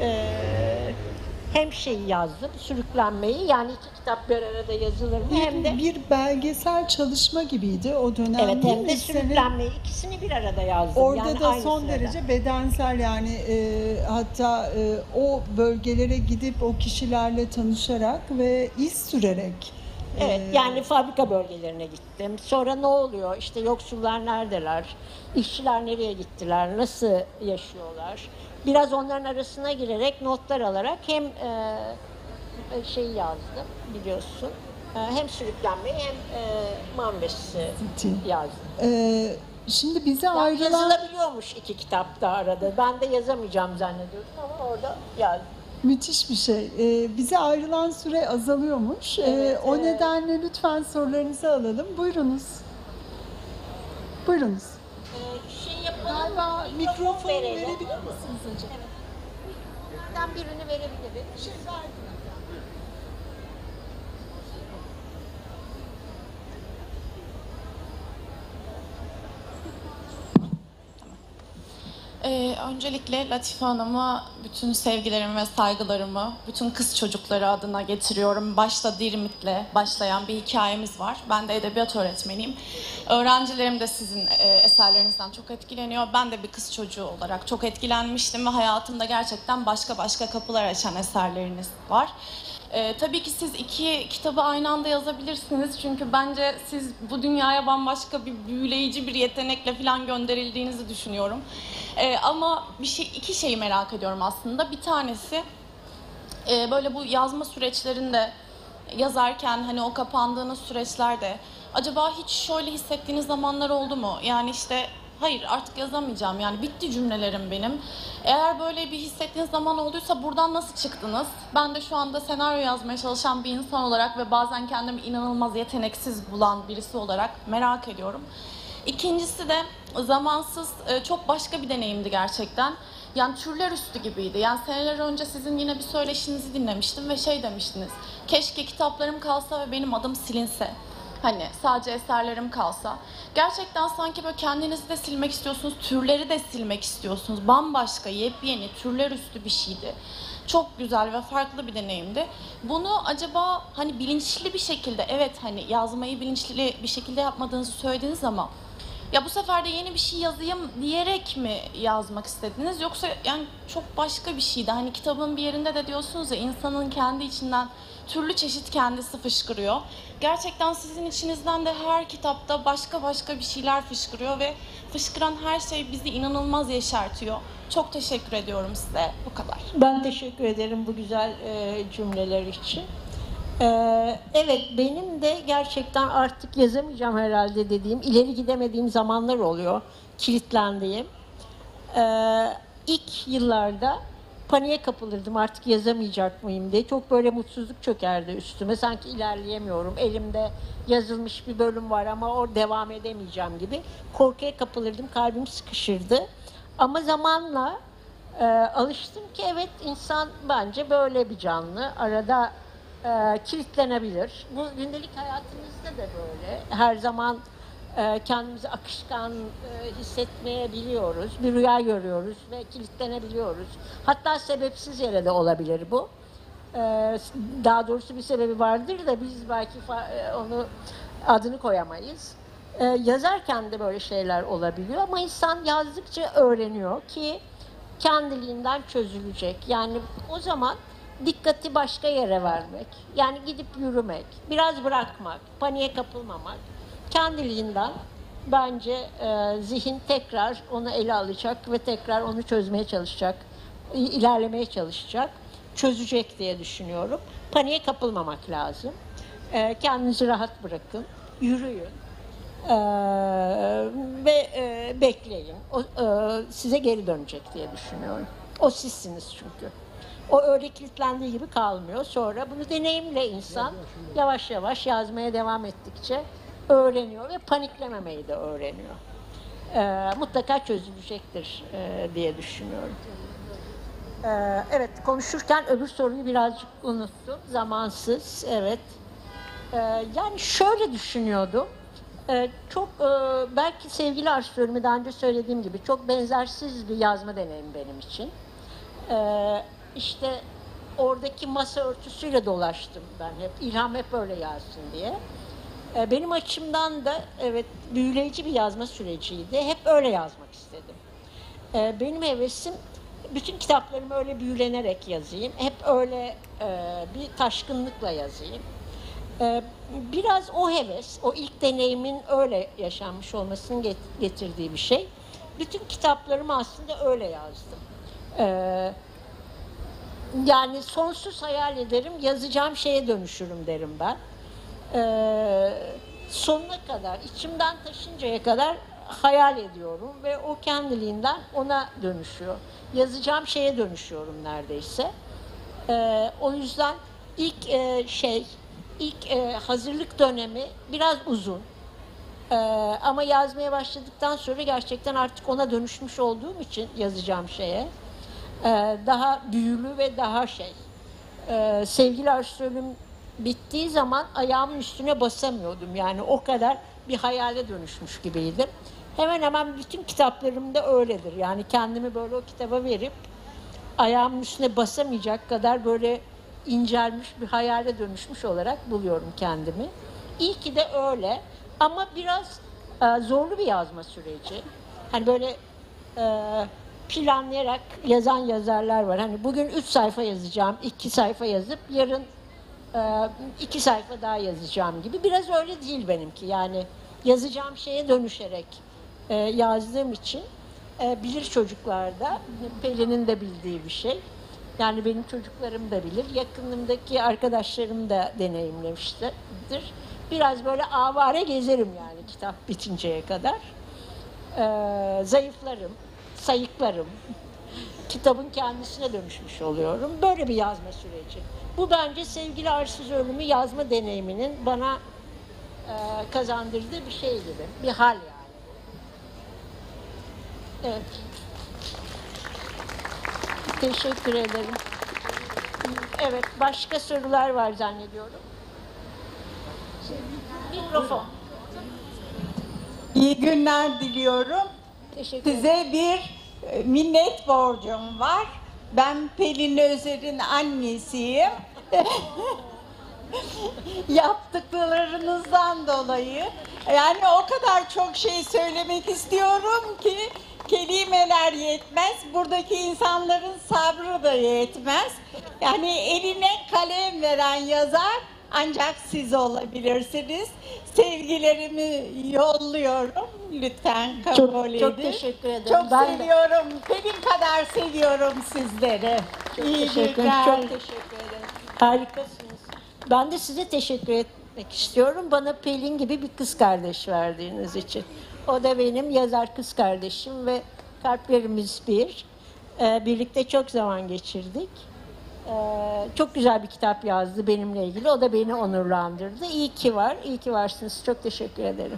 hem şeyi yazdım, Sürüklenmeyi, yani 2 kitap bir arada yazılır mı hem de bir belgesel çalışma gibiydi o dönem. evet, hem de Sürüklenmeyi, ikisini bir arada yazdım. Orada yani da son sırada. derece bedensel, yani hatta o bölgelere gidip o kişilerle tanışarak ve iz sürerek. Evet, yani fabrika bölgelerine gittim. Sonra ne oluyor? İşte yoksullar neredeler? İşçiler nereye gittiler? Nasıl yaşıyorlar? Biraz onların arasına girerek, notlar alarak hem şeyi yazdım biliyorsun. Hem Sürüklenmeyi hem Manves'i yazdım. Şimdi bize Yani ayrılan... yazılabiliyormuş 2 kitap da arada. Ben de yazamayacağım zannediyordum ama orada yazdım. Müthiş bir şey. Bize ayrılan süre azalıyormuş. O nedenle lütfen sorularınızı alalım. Buyurunuz. Buyurunuz. Şey yapalım, Galiba mikrofon verelim. verebilir misiniz acaba? Bunlardan birini verebiliriz. Öncelikle Latife Hanım'a bütün sevgilerimi ve saygılarımı bütün kız çocukları adına getiriyorum. Başta Dirmit'le başlayan bir hikayemiz var. Ben de edebiyat öğretmeniyim. Öğrencilerim de sizin eserlerinizden çok etkileniyor. Ben de bir kız çocuğu olarak çok etkilenmiştim ve hayatımda gerçekten başka kapılar açan eserleriniz var. Tabii ki siz iki kitabı aynı anda yazabilirsiniz. Çünkü bence siz bu dünyaya bambaşka bir büyüleyici bir yetenekle falan gönderildiğinizi düşünüyorum. Ama iki şeyi merak ediyorum aslında. Bir tanesi böyle bu yazma süreçlerinde yazarken hani o kapandığınız süreçlerde acaba hiç şöyle hissettiğiniz zamanlar oldu mu? Yani işte hayır artık yazamayacağım yani bitti cümlelerim benim. Eğer böyle bir hissettiğiniz zaman olduysa buradan nasıl çıktınız? Ben de şu anda senaryo yazmaya çalışan bir insan olarak ve bazen kendimi inanılmaz yeteneksiz bulan birisi olarak merak ediyorum. İkincisi de zamansız çok başka bir deneyimdi gerçekten. Yani türler üstü gibiydi. Yani seneler önce sizin yine bir söyleşinizi dinlemiştim ve şey demiştiniz. Keşke kitaplarım kalsa ve benim adım silinse. Hani sadece eserlerim kalsa. Gerçekten sanki böyle kendinizi de silmek istiyorsunuz, türleri de silmek istiyorsunuz. Bambaşka, yepyeni, türler üstü bir şeydi. Çok güzel ve farklı bir deneyimdi. Bunu acaba hani bilinçli bir şekilde, evet hani yazmayı bilinçli bir şekilde yapmadığınızı söylediniz ama ya bu sefer de yeni bir şey yazayım diyerek mi yazmak istediniz? Yoksa yani çok başka bir şeydi. Hani kitabın bir yerinde de diyorsunuz ya insanın kendi içinden türlü çeşit kendisi fışkırıyor. Gerçekten sizin içinizden de her kitapta başka bir şeyler fışkırıyor ve fışkıran her şey bizi inanılmaz yeşertiyor. Çok teşekkür ediyorum size. Bu kadar. Ben teşekkür ederim bu güzel cümleler için. Evet, benim de gerçekten artık yazamayacağım herhalde dediğim, ileri gidemediğim zamanlar oluyor, kilitlendiğim. İlk yıllarda paniğe kapılırdım artık yazamayacak mıyım diye. Çok böyle mutsuzluk çökerdi üstüme. Sanki ilerleyemiyorum. Elimde yazılmış bir bölüm var ama o devam edemeyeceğim gibi. Korkuya kapılırdım. Kalbim sıkışırdı. Ama zamanla alıştım ki evet insan bence böyle bir canlı. Arada kilitlenebilir. Bu gündelik hayatımızda da böyle. Her zaman kendimizi akışkan hissetmeyebiliyoruz. Bir rüya görüyoruz ve kilitlenebiliyoruz. Hatta sebepsiz yere de olabilir bu. Daha doğrusu bir sebebi vardır da biz belki onu adını koyamayız. Yazarken de böyle şeyler olabiliyor ama insan yazdıkça öğreniyor ki kendiliğinden çözülecek. Yani o zaman dikkati başka yere vermek, yani gidip yürümek, biraz bırakmak, paniğe kapılmamak, kendiliğinden bence zihin tekrar onu ele alacak ve tekrar onu çözmeye çalışacak, ilerlemeye çalışacak, çözecek diye düşünüyorum. Paniğe kapılmamak lazım. Kendinizi rahat bırakın, yürüyün ve bekleyin. O size geri dönecek diye düşünüyorum. O sizsiniz çünkü. O öyle kilitlendiği gibi kalmıyor. Sonra bunu deneyimle insan yavaş yavaş yazmaya devam ettikçe öğreniyor ve paniklememeyi de öğreniyor. Mutlaka çözülecektir diye düşünüyorum. Evet, konuşurken öbür soruyu birazcık unuttum. Zamansız, evet. Yani şöyle düşünüyordum. Çok belki sevgili Arşivörüm'ü daha önce söylediğim gibi çok benzersiz bir yazma deneyimi benim için. İşte oradaki masa örtüsüyle dolaştım ben hep. İlham hep öyle yazsın diye. Benim açımdan da evet büyüleyici bir yazma süreciydi. Hep öyle yazmak istedim. Benim hevesim bütün kitaplarımı öyle büyülenerek yazayım. Hep öyle bir taşkınlıkla yazayım. Biraz o heves, o ilk deneyimin öyle yaşanmış olmasının getirdiği bir şey. Bütün kitaplarımı aslında öyle yazdım. Yani sonsuz hayal ederim, yazacağım şeye dönüşürüm derim ben. Sonuna kadar, içimden taşıncaya kadar hayal ediyorum ve o kendiliğinden ona dönüşüyor. Yazacağım şeye dönüşüyorum neredeyse. O yüzden ilk hazırlık dönemi biraz uzun. Ama yazmaya başladıktan sonra gerçekten artık ona dönüşmüş olduğum için yazacağım şeye daha büyülü ve daha sevgili astrolüm bittiği zaman ayağımın üstüne basamıyordum. Yani o kadar bir hayale dönüşmüş gibiydim. Hemen hemen bütün kitaplarımda öyledir. Yani kendimi böyle o kitaba verip ayağımın üstüne basamayacak kadar böyle incelmiş bir hayale dönüşmüş olarak buluyorum kendimi. İyi ki de öyle ama biraz zorlu bir yazma süreci. Hani böyle planlayarak yazan yazarlar var. Hani bugün 3 sayfa yazacağım, 2 sayfa yazıp yarın 2 sayfa daha yazacağım gibi. Biraz öyle değil benimki. Yani yazacağım şeye dönüşerek yazdığım için bilir çocuklar da, Pelin'in de bildiği bir şey. Yani benim çocuklarım da bilir, yakınımdaki arkadaşlarım da deneyimlemiştir. Biraz böyle avare gezerim yani kitap bitinceye kadar. Zayıflarım, sayıklarım. Kitabın kendisine dönüşmüş oluyorum. Böyle bir yazma süreci. Bu bence sevgili Arsız Ölümü yazma deneyiminin bana kazandırdığı bir şey gibi. Bir hal yani. Evet. Teşekkür ederim. Evet, başka sorular var zannediyorum. Mikrofon. İyi günler diliyorum. Teşekkür ederim. Size bir minnet borcum var. Ben Pelin Özer'in annesiyim. Yaptıklarınızdan dolayı. Yani o kadar çok şey söylemek istiyorum ki kelimeler yetmez. Buradaki insanların sabrı da yetmez. Yani eline kalem veren yazar ancak siz olabilirsiniz. Sevgilerimi yolluyorum. Lütfen kabul edin. Çok teşekkür ederim. Çok Ben de- seviyorum. Pelin kadar seviyorum sizleri. İyi Teşekkür günler. Çok teşekkür ederim. Harikasınız. Ben de size teşekkür etmek istiyorum. Bana Pelin gibi bir kız kardeş verdiğiniz için. O da benim yazar kız kardeşim ve kalplerimiz bir. Birlikte çok zaman geçirdik. Çok güzel bir kitap yazdı benimle ilgili. O da beni onurlandırdı. İyi ki var. İyi ki varsınız. Çok teşekkür ederim.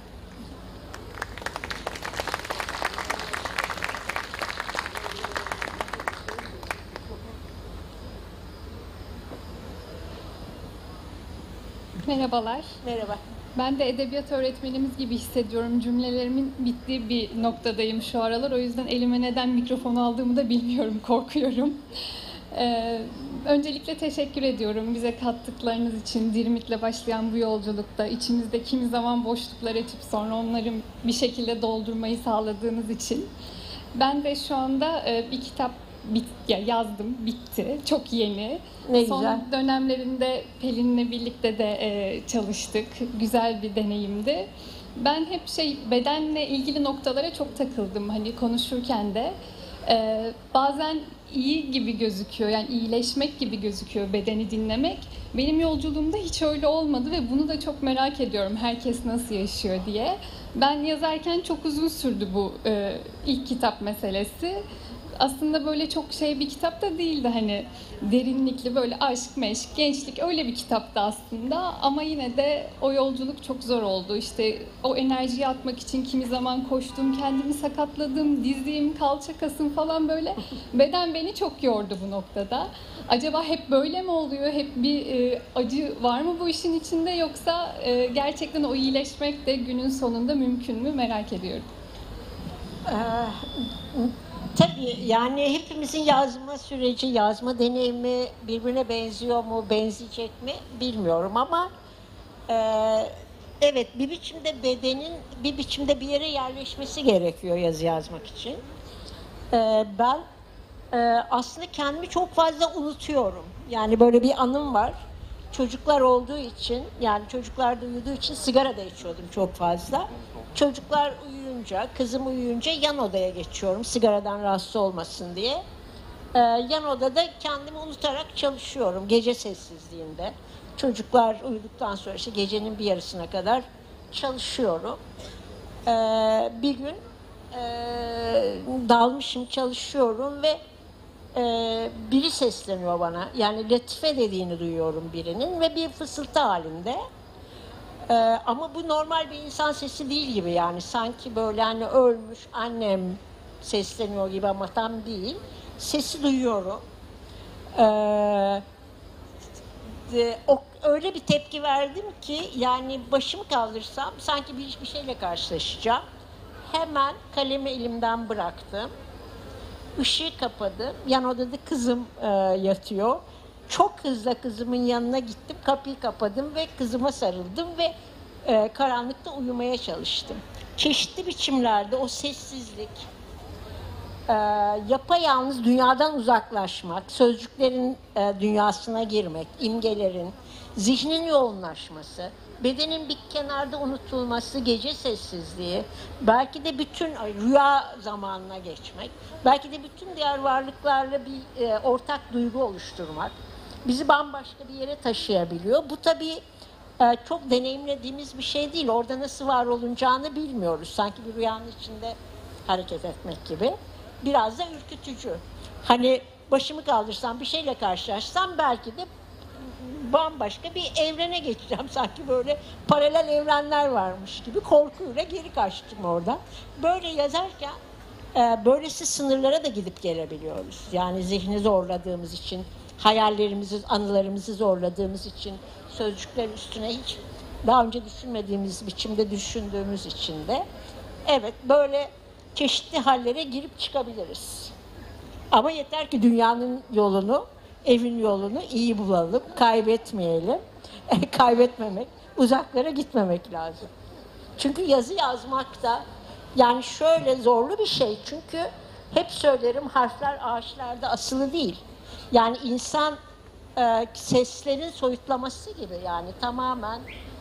Merhabalar. Merhaba. Ben de edebiyat öğretmenimiz gibi hissediyorum. Cümlelerimin bittiği bir noktadayım şu aralar. O yüzden elime neden mikrofonu aldığımı da bilmiyorum, korkuyorum. Öncelikle teşekkür ediyorum bize kattıklarınız için. Dirmit'le başlayan bu yolculukta içimizde kimi zaman boşluklar açıp sonra onları bir şekilde doldurmayı sağladığınız için. Ben de şu anda bir kitap yazdım, bitti. Çok yeni. Ne Son güzel. dönemlerinde Pelin'le birlikte de çalıştık. Güzel bir deneyimdi. Ben hep bedenle ilgili noktalara çok takıldım. Hani konuşurken de bazen iyi gibi gözüküyor. Yani iyileşmek gibi gözüküyor bedeni dinlemek. Benim yolculuğumda hiç öyle olmadı ve bunu da çok merak ediyorum. Herkes nasıl yaşıyor diye. Ben yazarken çok uzun sürdü bu ilk kitap meselesi. Aslında böyle çok bir kitap da değildi, hani derinlikli böyle aşk, meşk, gençlik öyle bir kitaptı aslında ama yine de o yolculuk çok zor oldu. İşte o enerjiyi atmak için kimi zaman koştum, kendimi sakatladım, dizim, kalça kasım falan böyle. Beden beni çok yordu bu noktada. Acaba hep böyle mi oluyor? Hep bir acı var mı bu işin içinde yoksa gerçekten o iyileşmek de günün sonunda mümkün mü merak ediyorum. Tabii yani hepimizin yazma süreci, yazma deneyimi birbirine benziyor mu, benzeyecek mi bilmiyorum ama evet bir biçimde bedenin bir biçimde bir yere yerleşmesi gerekiyor yazı yazmak için. Ben aslında kendimi çok fazla unutuyorum. Yani böyle bir anım var. Çocuklar olduğu için, yani çocuklar da uyuduğu için sigara da içiyordum çok fazla. Çocuklar uyuyunca, kızım uyuyunca yan odaya geçiyorum sigaradan rahatsız olmasın diye. Yan odada kendimi unutarak çalışıyorum gece sessizliğinde. Çocuklar uyuduktan sonra işte gecenin bir yarısına kadar çalışıyorum. Bir gün dalmışım çalışıyorum ve biri sesleniyor bana. Yani Latife dediğini duyuyorum birinin ve bir fısıltı halinde. Ama bu normal bir insan sesi değil gibi, yani sanki böyle hani ölmüş annem sesleniyor gibi ama tam değil. Sesi duyuyorum. Öyle bir tepki verdim ki yani başımı kaldırsam sanki bir şeyle karşılaşacağım. Hemen kalemi elimden bıraktım. Işığı kapadım. Yan odada kızım yatıyor. Çok hızlı kızımın yanına gittim. Kapıyı kapadım ve kızıma sarıldım ve karanlıkta uyumaya çalıştım. Çeşitli biçimlerde o sessizlik, yapayalnız dünyadan uzaklaşmak, sözcüklerin dünyasına girmek, imgelerin, zihnin yoğunlaşması, bedenin bir kenarda unutulması, gece sessizliği, belki de bütün rüya zamanına geçmek, belki de bütün diğer varlıklarla bir ortak duygu oluşturmak bizi bambaşka bir yere taşıyabiliyor. Bu tabii çok deneyimlediğimiz bir şey değil. Orada nasıl var olunacağını bilmiyoruz. Sanki bir rüyanın içinde hareket etmek gibi. Biraz da ürkütücü. Hani başımı kaldırsam, bir şeyle karşılaşsam belki de bambaşka bir evrene geçeceğim. Sanki böyle paralel evrenler varmış gibi korkuyla geri kaçtım orada. Böyle yazarken böylesi sınırlara da gidip gelebiliyoruz. Yani zihni zorladığımız için, hayallerimizi, anılarımızı zorladığımız için, sözcükler üstüne hiç daha önce düşünmediğimiz biçimde düşündüğümüz için de evet böyle çeşitli hallere girip çıkabiliriz. Ama yeter ki dünyanın yolunu, evin yolunu iyi bulalım, kaybetmeyelim. Kaybetmemek, uzaklara gitmemek lazım. Çünkü yazı yazmak da yani şöyle zorlu bir şey. Çünkü hep söylerim, harfler ağaçlarda asılı değil. Yani insan seslerin soyutlaması gibi, yani tamamen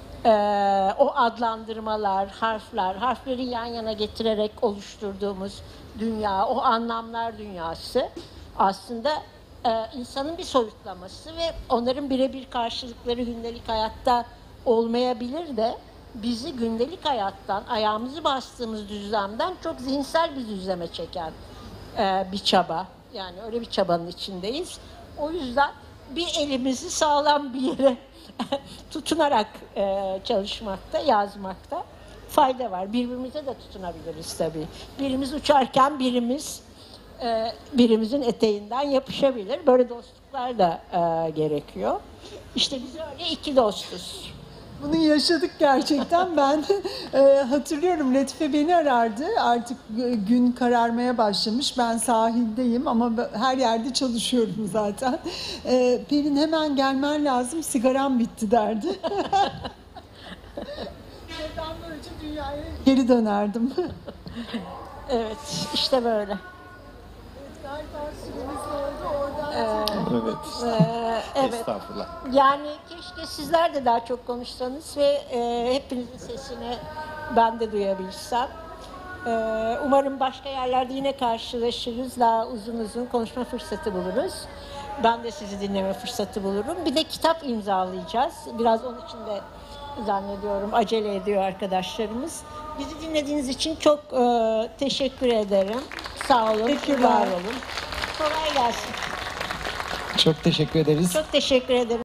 o adlandırmalar, harfleri yan yana getirerek oluşturduğumuz dünya, o anlamlar dünyası aslında insanın bir soyutlaması ve onların birebir karşılıkları gündelik hayatta olmayabilir de bizi gündelik hayattan, ayağımızı bastığımız düzlemden çok zihinsel bir düzleme çeken bir çaba. Yani öyle bir çabanın içindeyiz. O yüzden bir elimizi sağlam bir yere tutunarak çalışmakta, yazmakta fayda var. Birbirimize de tutunabiliriz tabii. Birimiz uçarken birimizin eteğinden yapışabilir. Böyle dostluklar da gerekiyor. İşte biz öyle iki dostuz. Bunu yaşadık gerçekten. Ben hatırlıyorum, Latife beni arardı. Artık gün kararmaya başlamış. Ben sahildeyim ama her yerde çalışıyorum zaten. Pelin hemen gelmen lazım, sigaram bitti derdi. Ben böylece dünyaya geri dönerdim. Evet, işte böyle. Galiba süremiz oldu. Oradan Evet. Estağfurullah. Yani keşke sizler de daha çok konuşsanız ve hepinizin sesini ben de duyabilsem. Umarım başka yerlerde yine karşılaşırız, daha uzun uzun konuşma fırsatı buluruz. Ben de sizi dinleme fırsatı bulurum. Bir de kitap imzalayacağız. Biraz onun için de zannediyorum acele ediyor arkadaşlarımız. Bizi dinlediğiniz için çok teşekkür ederim. Sağ olun, var olun. Kolay gelsin. Çok teşekkür ederiz. Çok teşekkür ederim.